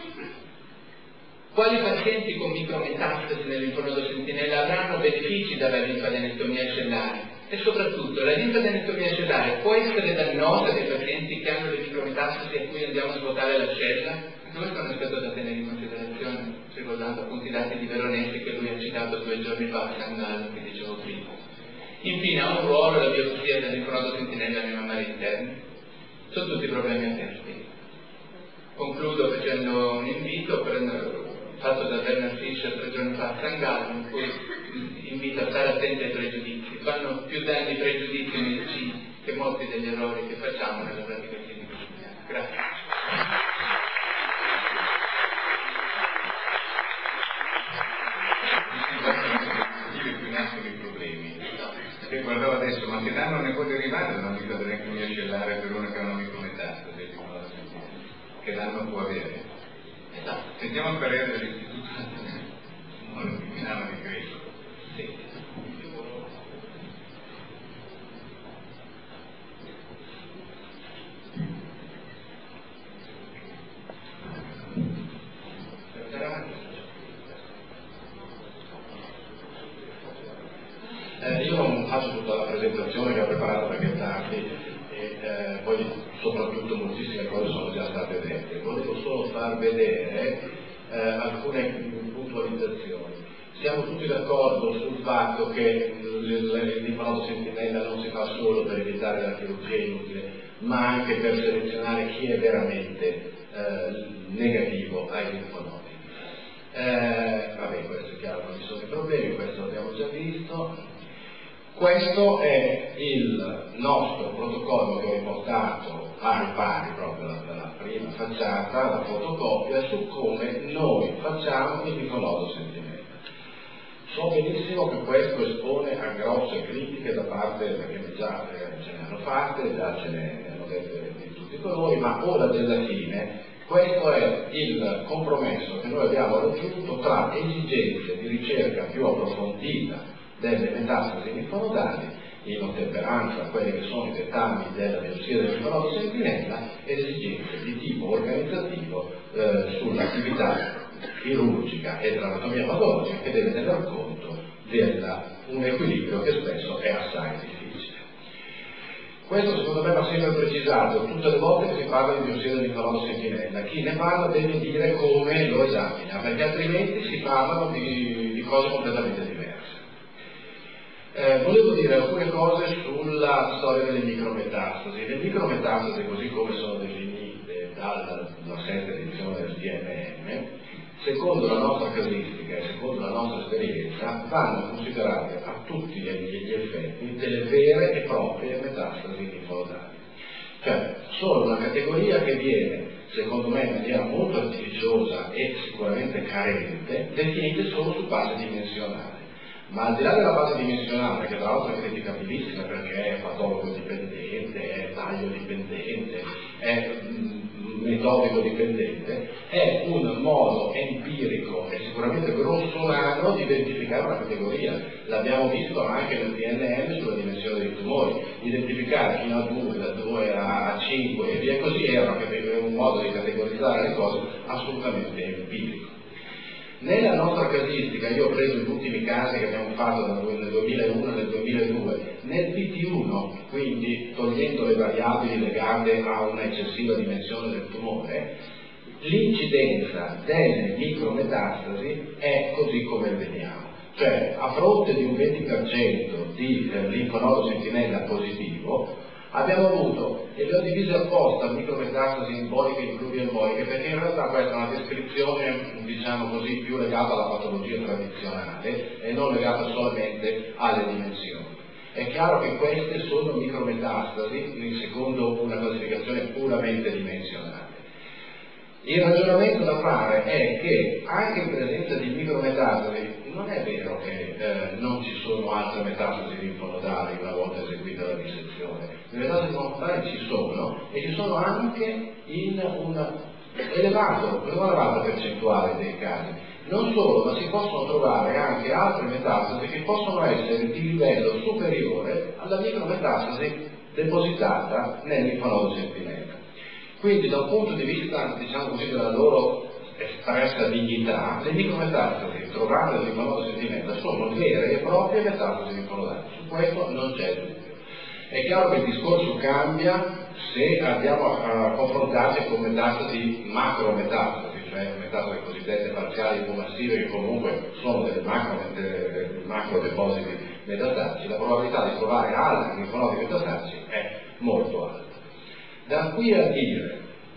Quali pazienti con micrometastasi nel linfonodo sentinella avranno benefici dalla linfadenectomia ascellare? E soprattutto, la linfadenectomia ascellare può essere dannosa dei pazienti che hanno le micrometastasi a cui andiamo a svuotare l'ascella? Questo è un aspetto da tenere in considerazione, ricordando appunto i dati di Veronesi che lui ha citato due giorni fa a San Gallo, che dicevo prima. Infine, ha un ruolo la biopsia del linfonodo sentinella nei mammari interni? Sono tutti problemi aperti. Concludo facendo un invito per, fatto da Bernard Fischer tre giorni fa a San Gallo, in cui invita a stare attenti ai pregiudizi. Fanno più danni i pregiudizi in medicina che molti degli errori che facciamo nella pratica clinica. Grazie. Perché guardavo adesso, ma che danno ne può derivare da una linfadenectomia ascellare per una che ha una micrometastasi? Che danno può avere? Esatto. Sentiamo il parere dell'Istituto Milano di Greco. Sì. Eh, io non faccio tutta la presentazione che ho preparato perché è tardi e eh, poi soprattutto moltissime cose sono già state dette. Volevo solo far vedere eh, alcune puntualizzazioni. Siamo tutti d'accordo sul fatto che il linfonodo sentinella non si fa solo per evitare la chirurgia inutile, ma anche per selezionare chi è veramente eh, negativo ai linfonodi. Eh, vabbè, questo è chiaro, non ci sono i problemi, questo l'abbiamo già visto. Questo è il nostro protocollo che ho riportato ai pari proprio dalla prima facciata, la fotocopia, su come noi facciamo il linfonodo sentinella. So benissimo che questo espone a grosse critiche da parte, perché già eh, ce ne hanno fatte, già ce ne hanno dette di tutti i colori, ma ora della fine questo è il compromesso che noi abbiamo raggiunto tra esigenze di ricerca più approfondita delle metastasi linfonodali, in ottemperanza a quelli che sono i dettami della biopsia del linfonodo sentinella, ed esigenze di tipo organizzativo eh, sull'attività chirurgica e dell'anatomia patologica, che deve tener conto di un equilibrio che spesso è assai difficile. Questo secondo me va sempre precisato tutte le volte che si parla di biopsia del linfonodo sentinella. Chi ne parla deve dire come lo esamina, perché altrimenti si parlano di, di cose completamente diverse. Eh, volevo dire alcune cose sulla storia delle micrometastasi. Le micrometastasi, così come sono definite dalla sesta edizione del D M M, secondo la nostra casistica e secondo la nostra esperienza, vanno considerate a tutti gli effetti delle vere e proprie metastasi linfonodali. Cioè, sono una categoria che viene, secondo me in maniera molto artificiosa e sicuramente carente, definite solo su base dimensionale. Ma al di là della base dimensionale, che tra l'altro è criticabilissima perché è patologo dipendente, è taglio dipendente, è metodico dipendente, è un modo empirico e sicuramente grossolano di identificare una categoria. L'abbiamo visto anche nel D N M sulla dimensione dei tumori, identificare fino a due, da due a cinque e via così era un modo di categorizzare le cose assolutamente empirico. Nella nostra casistica, io ho preso gli ultimi casi che abbiamo fatto nel duemilauno e nel duemiladue, nel P T uno, quindi togliendo le variabili legate a una eccessiva dimensione del tumore, l'incidenza delle micrometastasi è così come vediamo. Cioè, a fronte di un venti per cento di eh, linfonodo sentinella positivo, abbiamo avuto, e le ho divise apposta, micrometastasi emboliche e pluriemboliche, perché in realtà questa è una descrizione, diciamo così, più legata alla patologia tradizionale e non legata solamente alle dimensioni. È chiaro che queste sono micrometastasi, secondo una classificazione puramente dimensionale. Il ragionamento da fare è che anche in presenza di micrometastasi non è vero che eh, non ci sono altre metastasi linfonodali una volta eseguita la dissezione. Le metastasi linfonodali ci sono e ci sono anche in un elevato, una elevata percentuale dei casi. Non solo, ma si possono trovare anche altre metastasi che possono essere di livello superiore alla micrometastasi depositata nel linfonodo sentinella. Quindi da un punto di vista, diciamo così, della loro espressa dignità, le micrometastasi trovate nel linfonodo sentinella sono vere e proprie metastasi linfonodali. Su questo non c'è dubbio. È chiaro che il discorso cambia se andiamo a confrontarci con metastasi macrometastasi, cioè metastasi cosiddette parziali o massive, che comunque sono delle macro, delle macro depositi metastatici. La probabilità di trovare altri linfonodi metastatici è molto alta. Da qui a dire,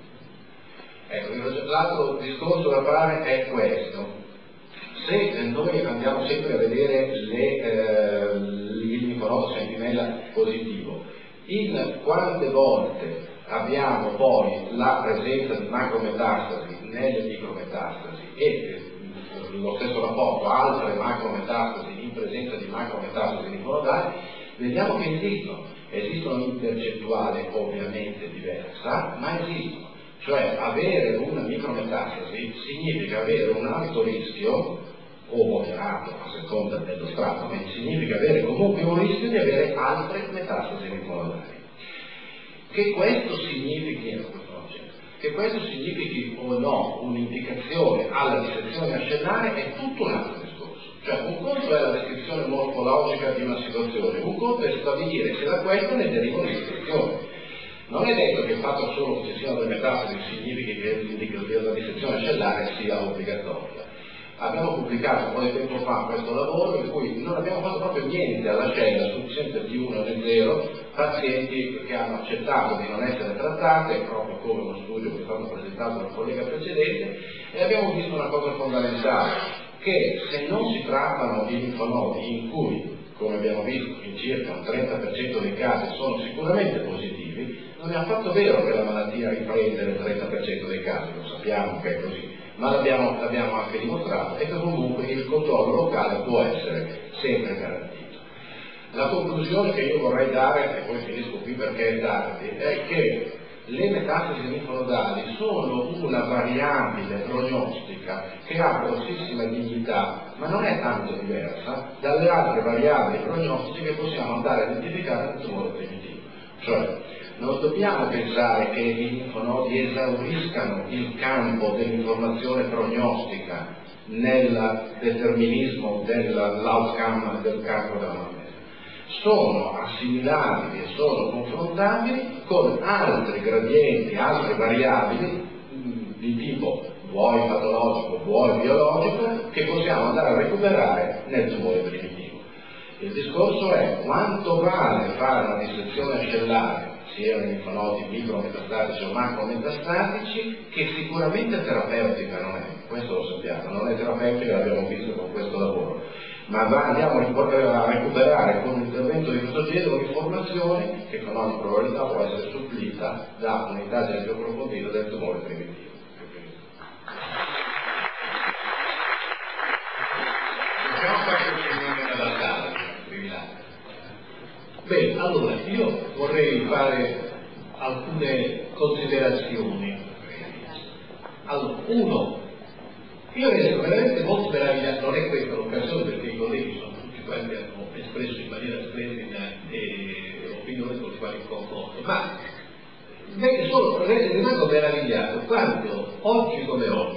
ecco, l'altro discorso da fare è questo: se noi andiamo sempre a vedere le, eh, il linfonodo sentinella positivo, in quante volte abbiamo poi la presenza di macrometastasi nelle micrometastasi e lo stesso rapporto altre macrometastasi in presenza di macrometastasi linfonodali, vediamo che esistono. Esistono in percentuale ovviamente diversa, ma esistono. Cioè avere una micrometastasi significa avere un alto rischio, o moderato a seconda dello strato, ma significa avere comunque un rischio di avere altre metastasi linfonodali. Che questo significhi, che questo significhi o no un'indicazione alla dissezione ascellare è tutto un altro discorso. Cioè, un conto è la descrizione morfologica di una situazione, un conto è stabilire se da questa ne deriva un'indicazione. Non è detto che il fatto solo che ci siano delle metastasi significhi che la dissezione ascellare sia obbligatoria. Abbiamo pubblicato un po' di tempo fa questo lavoro in cui non abbiamo fatto proprio niente all'ascella sufficiente di uno e zero, pazienti che hanno accettato di non essere trattate, proprio come uno studio che è stato presentato dal collega precedente, e abbiamo visto una cosa fondamentale, che se non si trattano di linfonodi in cui come abbiamo visto, in circa un trenta per cento dei casi sono sicuramente positivi, non è affatto vero che la malattia riprende nel trenta per cento dei casi, lo sappiamo che è così, ma l'abbiamo, l'abbiamo anche dimostrato, e che comunque il controllo locale può essere sempre garantito. La conclusione che io vorrei dare, e poi finisco qui perché è tardi, è che le metastasi linfonodali sono una variabile prognostica che ha grossissima dignità, ma non è tanto diversa dalle altre variabili prognostiche che possiamo andare a identificare nel tumore primitivo. Cioè, non dobbiamo pensare che i linfonodi esauriscano il campo dell'informazione prognostica nel determinismo dell'outcome del campo della malattia. Sono assimilabili e sono confrontabili con altri gradienti, altre variabili di tipo vuoi patologico, vuoi biologico, che possiamo andare a recuperare nel tumore primitivo. Il discorso è quanto vale fare una dissezione ascellare, sia nei linfonodi micrometastatici o macrometastatici, che sicuramente terapeutica non è, questo lo sappiamo, non è terapeutica, l'abbiamo visto con questo lavoro, ma andiamo a recuperare con un intervento di questo genere un'informazione che con ogni probabilità può essere supplita da un'indagine più approfondita del tumore primitivo. Facciamo qualche opinione dalla sala, Bene, allora io vorrei fare alcune considerazioni. Allora, uno, io resto veramente molto meravigliato, non è questa l'occasione perché i colleghi sono tutti quanti hanno espresso in maniera splendida e opinioni con le quali concordo, ma solo rimango meravigliato quando oggi come oggi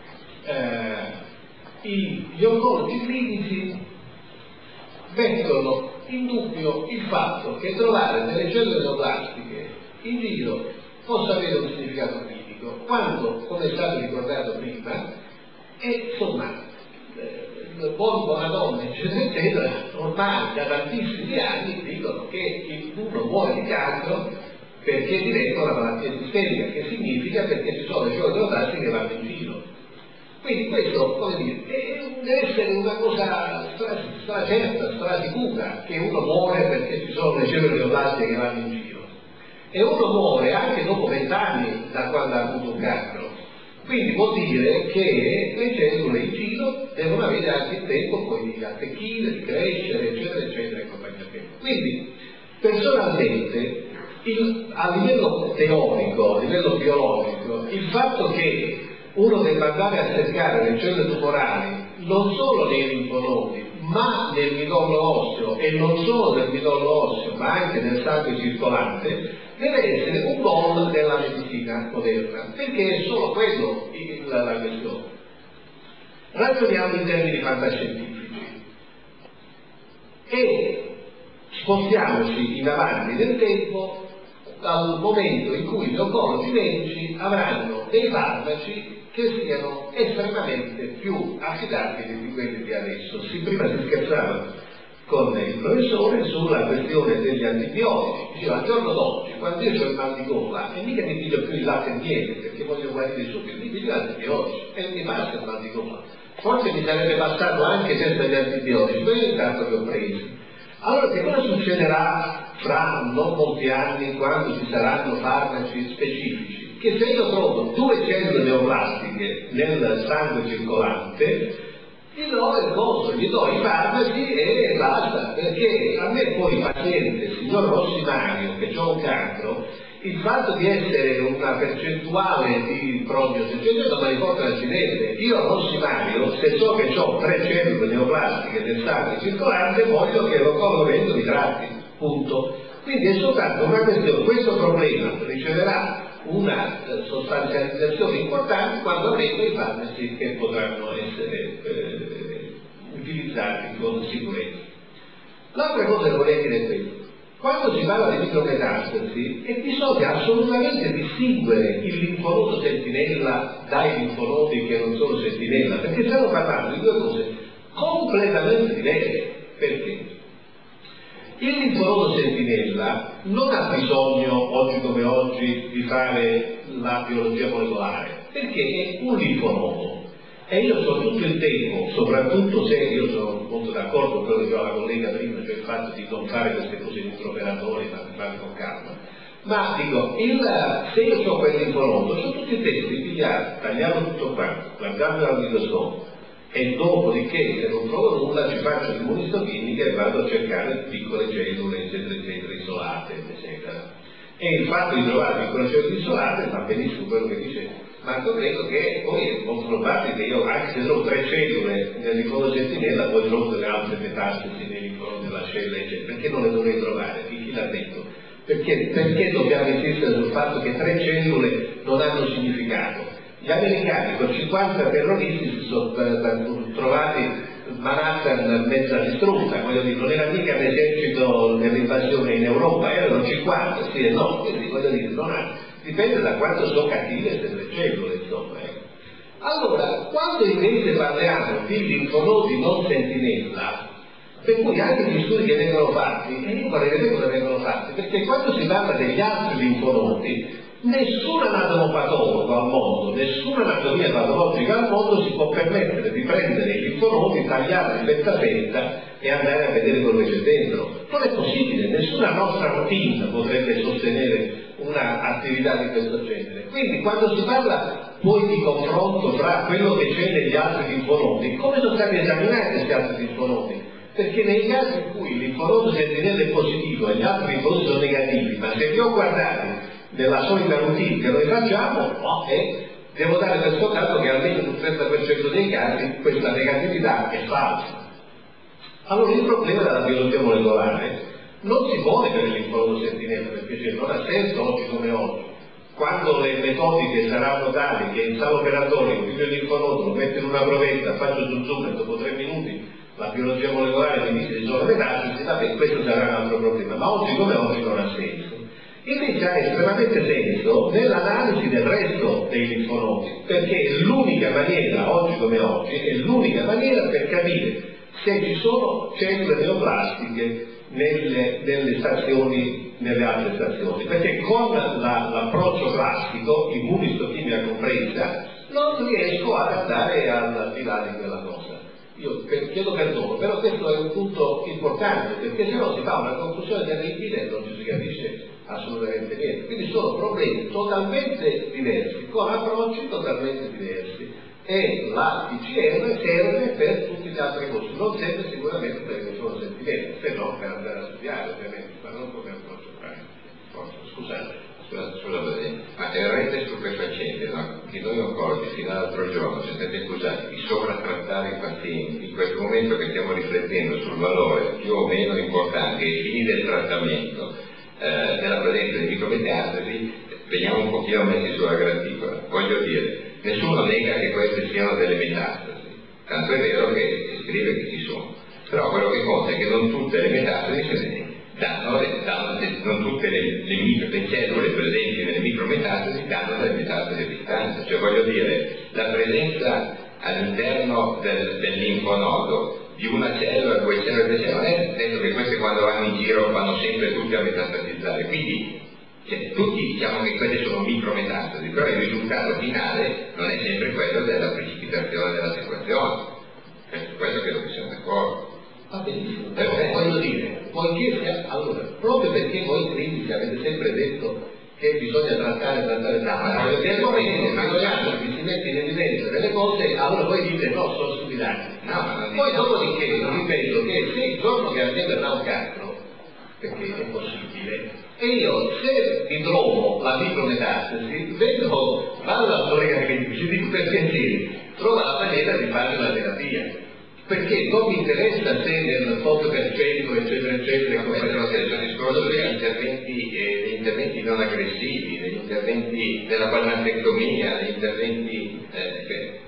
eh, gli oncologi clinici mettono in dubbio il fatto che trovare delle cellule neoplastiche in giro possa avere un significato clinico, quando, come è stato ricordato prima, e insomma, eh, buon Bonadonna, eccetera, eccetera, ormai da tantissimi anni dicono che uno muore di cancro perché diventa una malattia sistemica, che significa perché ci sono le cellule neoplastiche che vanno in giro. Quindi questo, come dire, è, deve essere una cosa stracerta, strasicura, che uno muore perché ci sono le cellule neoplastiche che vanno in giro. E uno muore anche dopo vent'anni da quando ha avuto un cancro. Quindi vuol dire che le cellule in giro devono avere anche il tempo poi di attecchire, di crescere, eccetera, eccetera, e compagnia bella. Quindi, personalmente, il, a livello teorico, a livello biologico, il fatto che uno deve andare a cercare le cellule tumorali non solo nei linfonodi, ma nel midollo osseo, e non solo nel midollo osseo, ma anche nel sangue circolante, deve essere un gol della medicina moderna, perché è solo quello la, la questione. Ragioniamo in termini fantascientifici e spostiamoci in avanti nel tempo dal momento in cui gli oncologi medici avranno dei farmaci che siano estremamente più affidabili di quelli di adesso. Si, prima si scherzava con il professore sulla questione degli antibiotici. Diceva, al giorno d'oggi, quando io ho il mal di gola, e mica mi piglio più il latte e miele, perché voglio guarire subito, mi piglio gli antibiotici e mi passa il mal di gola. Forse mi sarebbe passato anche senza gli antibiotici, ma io intanto li ho presi. Allora che cosa succederà fra non molti anni, quando ci saranno farmaci specifici? Che se io trovo due cellule neoplastiche nel sangue circolante, gli do il coso, gli do i farmaci e basta, perché a me poi il paziente, signor Rossimario, che ho un cancro, il fatto di essere una percentuale di prognosi, eccetera, non mi riporta l'accidente. Io Rossimario, se so che ho tre cellule neoplastiche nel sangue circolante, voglio che l'oncologo mi tratti, punto. Quindi è soltanto una questione, questo problema riceverà una eh, sostanzializzazione importante quando avremo i farmaci che potranno essere eh, utilizzati con sicurezza. L'altra cosa che vorrei dire è questa: quando si parla di micrometastasi, e bisogna assolutamente distinguere il linfonodo sentinella dai linfonodi che non sono sentinella, perché stiamo parlando di due cose completamente diverse. Perché? Il linfonodo sentinella non ha bisogno, oggi come oggi, di fare la biologia molecolare, perché è un linfonodo E io so tutto il tempo, soprattutto se io sono molto d'accordo con quello che diceva la collega prima, cioè il fatto di non fare queste cose introoperatori, ma di farle con calma. Ma dico, il, se io ho quell'infonodo, ho tutto il tempo di pigliare, tagliamo tutto quanto, guardando al microscopio, e dopodiché se non trovo nulla ci faccio l'immunistochimica e vado a cercare piccole cellule, eccetera, eccetera, isolate, eccetera. E il fatto di trovare piccole cellule isolate fa benissimo quello che dice Marco Greco, che poi è molto probabile che io, anche se trovo tre cellule nell'infonodo sentinella, poi trovo delle altre metastasi nell'infonodo della cella, eccetera. Perché non le dovrei trovare? Chi, chi l'ha detto? Perché, perché dobbiamo insistere sul fatto che tre cellule non hanno significato? Gli americani con cinquanta terroristi si sono trovati Manhattan mezza distrutta, voglio dire, non era mica l'esercito dell'invasione in Europa, erano cinquanta, sì e no, quindi voglio dire, non ha, dipende da quanto sono cattive queste cellule, insomma. Eh. Allora, quando invece parliamo di linfonodi non sentinella, per cui anche gli studi che vengono fatti, e io vorrei vedere come vengono fatti, perché quando si parla degli altri linfonodi, nessun anatomopatologo al mondo, nessuna anatomia patologica al mondo si può permettere di prendere i linfonodi, tagliarli fetta fetta e andare a vedere quello che c'è dentro. Non è possibile, nessuna nostra routine potrebbe sostenere un'attività di questo genere. Quindi quando si parla poi di confronto tra quello che c'è negli altri linfonodi, come sono stati esaminati questi altri linfonodi? Perché nei casi in cui il linfonodo sentinella è positivo e gli altri linfonodi sono negativi, ma se li ho guardati nella solita routine che noi facciamo, oh, eh, devo dare questo caso che almeno sul trenta per cento dei casi questa negatività è falsa. Allora il problema della biologia molecolare non si pone per il linfonodo sentinella, perché cioè, non ha senso oggi come oggi. Quando le metodiche saranno tali che in sala operatoria un figlio di linfonodo lo metto in una provetta, faccio sul zoom e dopo tre minuti la biologia molecolare mi dice di sono metastasi, vabbè, questo sarà un altro problema, ma oggi come oggi non ha senso. Invece ha estremamente senso nell'analisi del resto dei linfonodi, perché è l'unica maniera, oggi come oggi, è l'unica maniera per capire se ci sono cellule neoplastiche nelle, nelle stazioni, nelle altre stazioni, perché con la, l'approccio classico, immunistochimica compresa, non riesco ad andare al di là di quella cosa. Io chiedo perdono, però questo è un punto importante, perché se no si fa una conclusione terribile e non ci si capisce assolutamente niente. Quindi sono problemi totalmente diversi, con approcci totalmente diversi. E la T C M serve per tutti gli altri corsi, non serve sicuramente per il solo sentimento, se no per andare a studiare ovviamente, ma non come approccio pratico. Scusate. Scusa, scusa Presidente, ma è veramente stupefacente, no? Che noi oncologi fino all'altro giorno siamo stati accusati di sovratrattare i pazienti. In questo momento che stiamo riflettendo sul valore più o meno importante ai fini del trattamento eh, della presenza di micrometastasi, veniamo un pochino messi sulla graticola. Voglio dire, nessuno nega che queste siano delle metastasi, tanto è vero che si scrive che ci sono, però quello che conta è che non tutte le metastasi si danno, danno non tutte le, le, micro, le cellule presenti nelle micrometastasi danno delle metastasi a distanza, cioè voglio dire, la presenza all'interno del, del linfonodo di una cellula, due cellule, tre cellule, non è detto che queste quando vanno in giro vanno sempre tutte a metastatizzare, quindi cioè, tutti diciamo che quelle sono micrometastasi, però il risultato finale non è sempre quello della precipitazione della situazione, per questo credo che siamo d'accordo. Va benissimo, però voglio dire, poiché sia, allora, proprio perché voi clinici avete sempre detto che bisogna trattare, trattare, trattare, perché nel momento che vi si mette in evidenza delle cose, allora voi dite no, sono stupidaggini. No, poi dopodiché ripeto che se il giorno che avviene da un cancro, perché è possibile, e io se mi trovo la micrometastasi, vedo, vado al collega clinico, ci dico per piacere, trova la maniera di fare la terapia. Perché non mi interessa se nel otto per cento eccetera eccetera, come è lo stesso discorso degli interventi, eh, degli interventi non aggressivi, degli interventi della balmantectomia, degli interventi eh, che,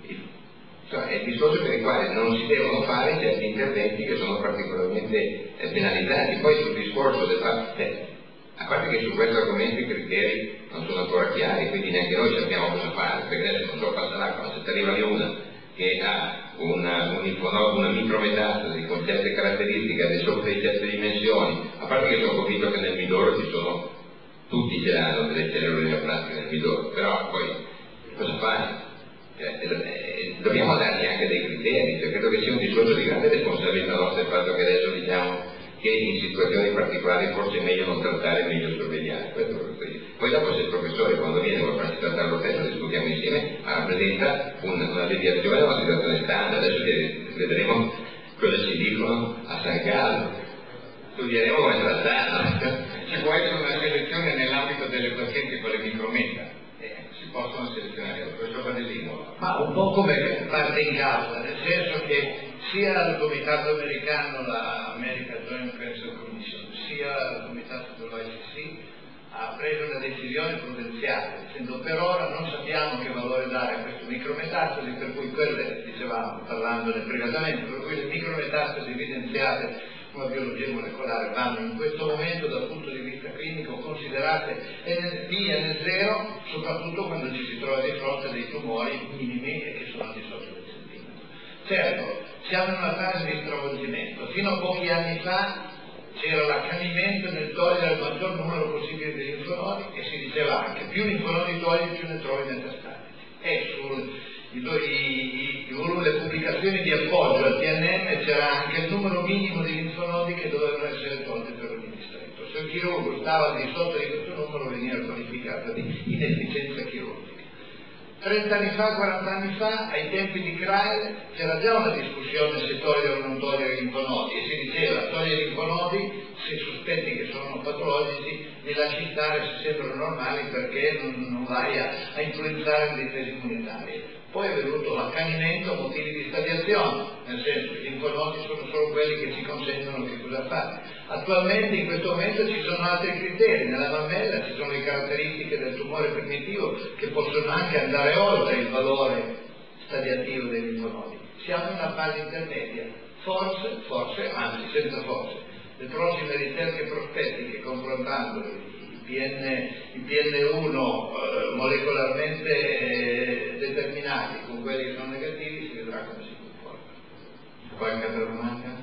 cioè, è il discorso per i quali non si devono fare certi interventi che sono particolarmente eh, penalizzanti. Poi sul discorso del fatto, eh, a parte che su questo argomento i criteri non sono ancora chiari, quindi neanche noi sappiamo cosa fare, perché adesso non so passa l'acqua, se ti arriva lì una che ha una, un linfonodo, una micrometastasi con certe caratteristiche di sopra di certe dimensioni, a parte che sono convinto che nel midollo ci sono, tutti ce l'hanno delle cellule neoplastiche nel midollo, però poi cosa fai? Eh, eh, dobbiamo fatto che adesso diciamo che in situazioni particolari forse è meglio non trattare, è meglio sorvegliare. Questo è io. Poi dopo se il professore quando viene vuole farci trattare lo stesso, discutiamo insieme, rappresenta un, una deviazione da una situazione standard. Adesso vedremo cosa ci dicono a San Gallo, studieremo come trattarlo. Ci può essere una selezione nell'ambito delle pazienti con le micrometa, eh, si possono selezionare. Questo Padellino. Ma un po' come parte in causa, nel senso che sia il comitato americano, la American Joint Cancer Commission, sia il comitato dell'O I C C ha preso una decisione prudenziale, dicendo per ora non sappiamo che valore dare a queste micrometastasi, per cui quelle, dicevamo, parlandone privatamente, per cui le micrometastasi evidenziate come biologia molecolare vanno in questo momento dal punto di vista clinico considerate P N zero, soprattutto quando ci si trova di fronte a dei tumori minimi e che sono al di sotto del centimetro. Certo, siamo in una fase di stravolgimento. Fino a pochi anni fa c'era l'accanimento nel togliere il maggior numero possibile di linfonodi e si diceva anche più linfonodi togli più ne trovi metastatici. E sul I, i, i, le pubblicazioni di appoggio al T N M c'era anche il numero minimo di linfonodi che dovevano essere tolti per ogni distretto. Se il chirurgo stava al di sotto di questo numero veniva qualificato di inefficienza chirurgica. trenta anni fa, quaranta anni fa, ai tempi di Craig c'era già una discussione se togliere o non togliere i linfonodi e si diceva togliere i linfonodi se sospetti che sono patologici, li lasci stare se sembrano normali perché non, non vai a, a influenzare le difese immunitarie. Poi è venuto l'accanimento a motivi di stadiazione, nel senso che i linfonodi sono solo quelli che ci consentono che cosa fare. Attualmente in questo momento ci sono altri criteri, nella mammella ci sono le caratteristiche del tumore primitivo che possono anche andare oltre il valore stadiativo dei linfonodi. Siamo in una fase intermedia, forse, forse, anzi senza forse, le prossime ricerche prospettiche confrontando i P N uno eh, molecolarmente eh, determinati con quelli che sono negativi si vedrà come si comporta. Qualche altra domanda?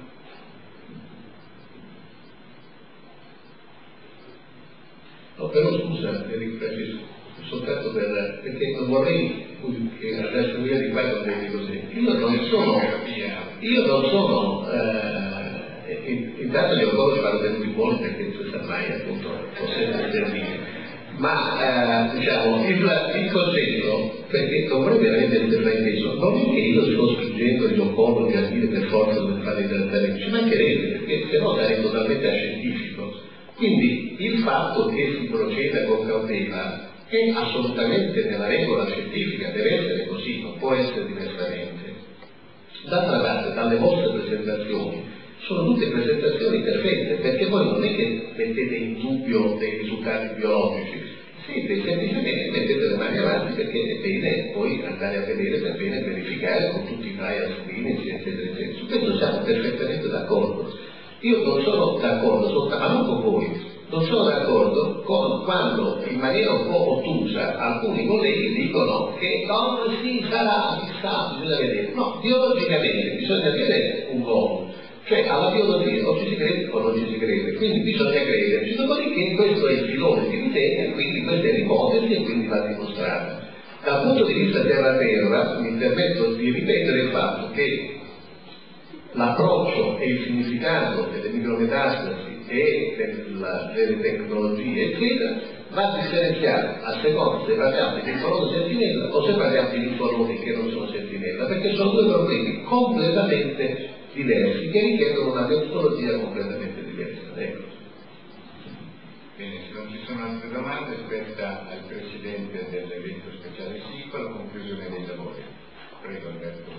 No, però scusa, soltanto per, perché non vorrei che adesso via di qua non vedi così. Io non sono, io non sono, eh, intanto gli oncologi fanno tempi buoni perché non si sa mai appunto possedere termine. Ma eh, diciamo il, il concetto, perché non vorrei veramente essere frainteso, non è che io sto spingendo gli oncologi a dire per forza non fare i trattamenti, ci mancherebbe, perché se no sarei totalmente ascientifico. Quindi il fatto che si proceda con cautela è assolutamente nella regola scientifica, deve essere così, non può essere diversamente. D'altra parte, dalle vostre presentazioni, sono tutte presentazioni perfette, perché voi non è che mettete in dubbio dei risultati biologici, siete semplicemente mettete le mani avanti perché è bene poi andare a vedere, è bene verificare con tutti i trial clinici, eccetera, eccetera. Su questo siamo perfettamente d'accordo. Io non sono d'accordo, ma non con voi, non sono d'accordo con quando in maniera un po' ottusa alcuni colleghi dicono che non si sarà, chissà, bisogna vedere. No, biologicamente bisogna vedere un uomo. Cioè alla biologia o ci si crede o non ci si crede, quindi bisogna crederci, dopodiché questo è il filone di ricerca, quindi questa è l'ipotesi e quindi va dimostrata. Dal punto di vista terra-terra mi permetto di ripetere il fatto che l'approccio e il significato delle micrometastasi e della, delle tecnologie eccetera va differenziato a seconda se parliamo di linfonodo sentinella o se parliamo di linfonodi che non sono sentinella, perché sono due problemi completamente diversi che richiedono una metodologia completamente diversa. Ecco. Bene, se non ci sono altre domande spetta al Presidente dell'evento speciale S I C O la conclusione dei lavori. Prego Alberto.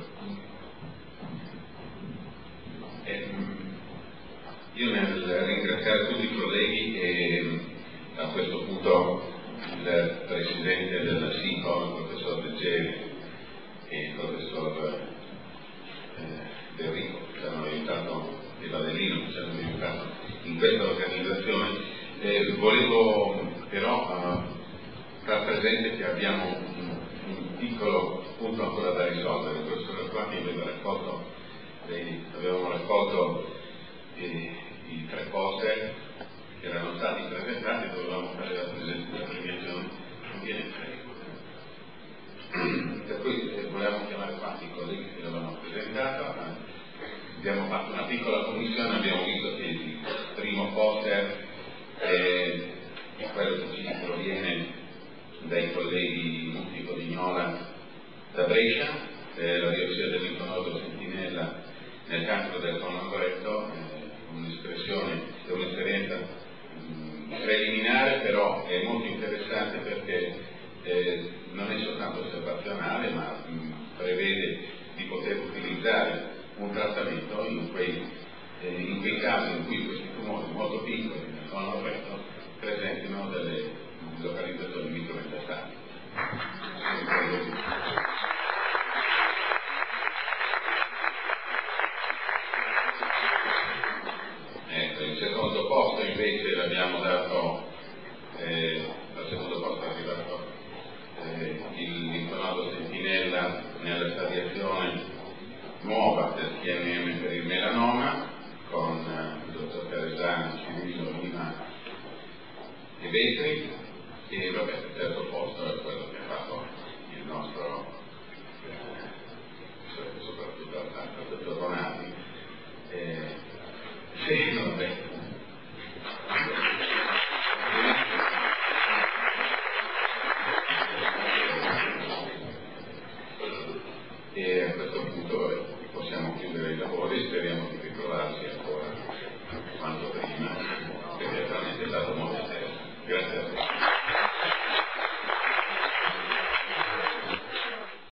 Eh, io nel ringraziare tutti i colleghi e a questo punto il Presidente della S I C O, il Professor Leggeri e il Professor eh, Del Rico che ci hanno aiutato, e Vadellino che ci hanno aiutato in questa organizzazione, eh, volevo però eh, far presente che abbiamo un, un piccolo punto ancora da risolvere. Il professor Arquati aveva raccolto, eh, avevamo raccolto eh, i tre poster che erano stati presentati, dovevamo fare la, la premiazione, non viene preso. Per cui eh, volevamo chiamare qua i colleghi che l'avevano presentato, eh, abbiamo fatto una piccola commissione dai colleghi Muti Codignola da Brescia, eh, la biopsia del linfonodo sentinella nel cancro del colon retto, eh, un'espressione, è un'esperienza mh, preliminare, però è molto interessante perché eh, non è soltanto osservazionale, ma mh, prevede di poter utilizzare un trattamento in quei, eh, in quei casi in cui questi tumori molto piccoli nel colon retto presentino delle localizzazioni micrometastatiche. Ecco, il secondo posto invece l'abbiamo dato, eh, al secondo posto è arrivato eh, il linfonodo sentinella nella stadiazione nuova del T N M per il melanoma con eh, il dottor Caresani, Cirillo, Lima e Vetri, e vabbè, il terzo posto è quello che ha fatto il nostro eh, soprattutto al dottor Ronati. Eh, sì, vabbè. E a questo punto possiamo chiudere i lavori, speriamo di ritrovarci ancora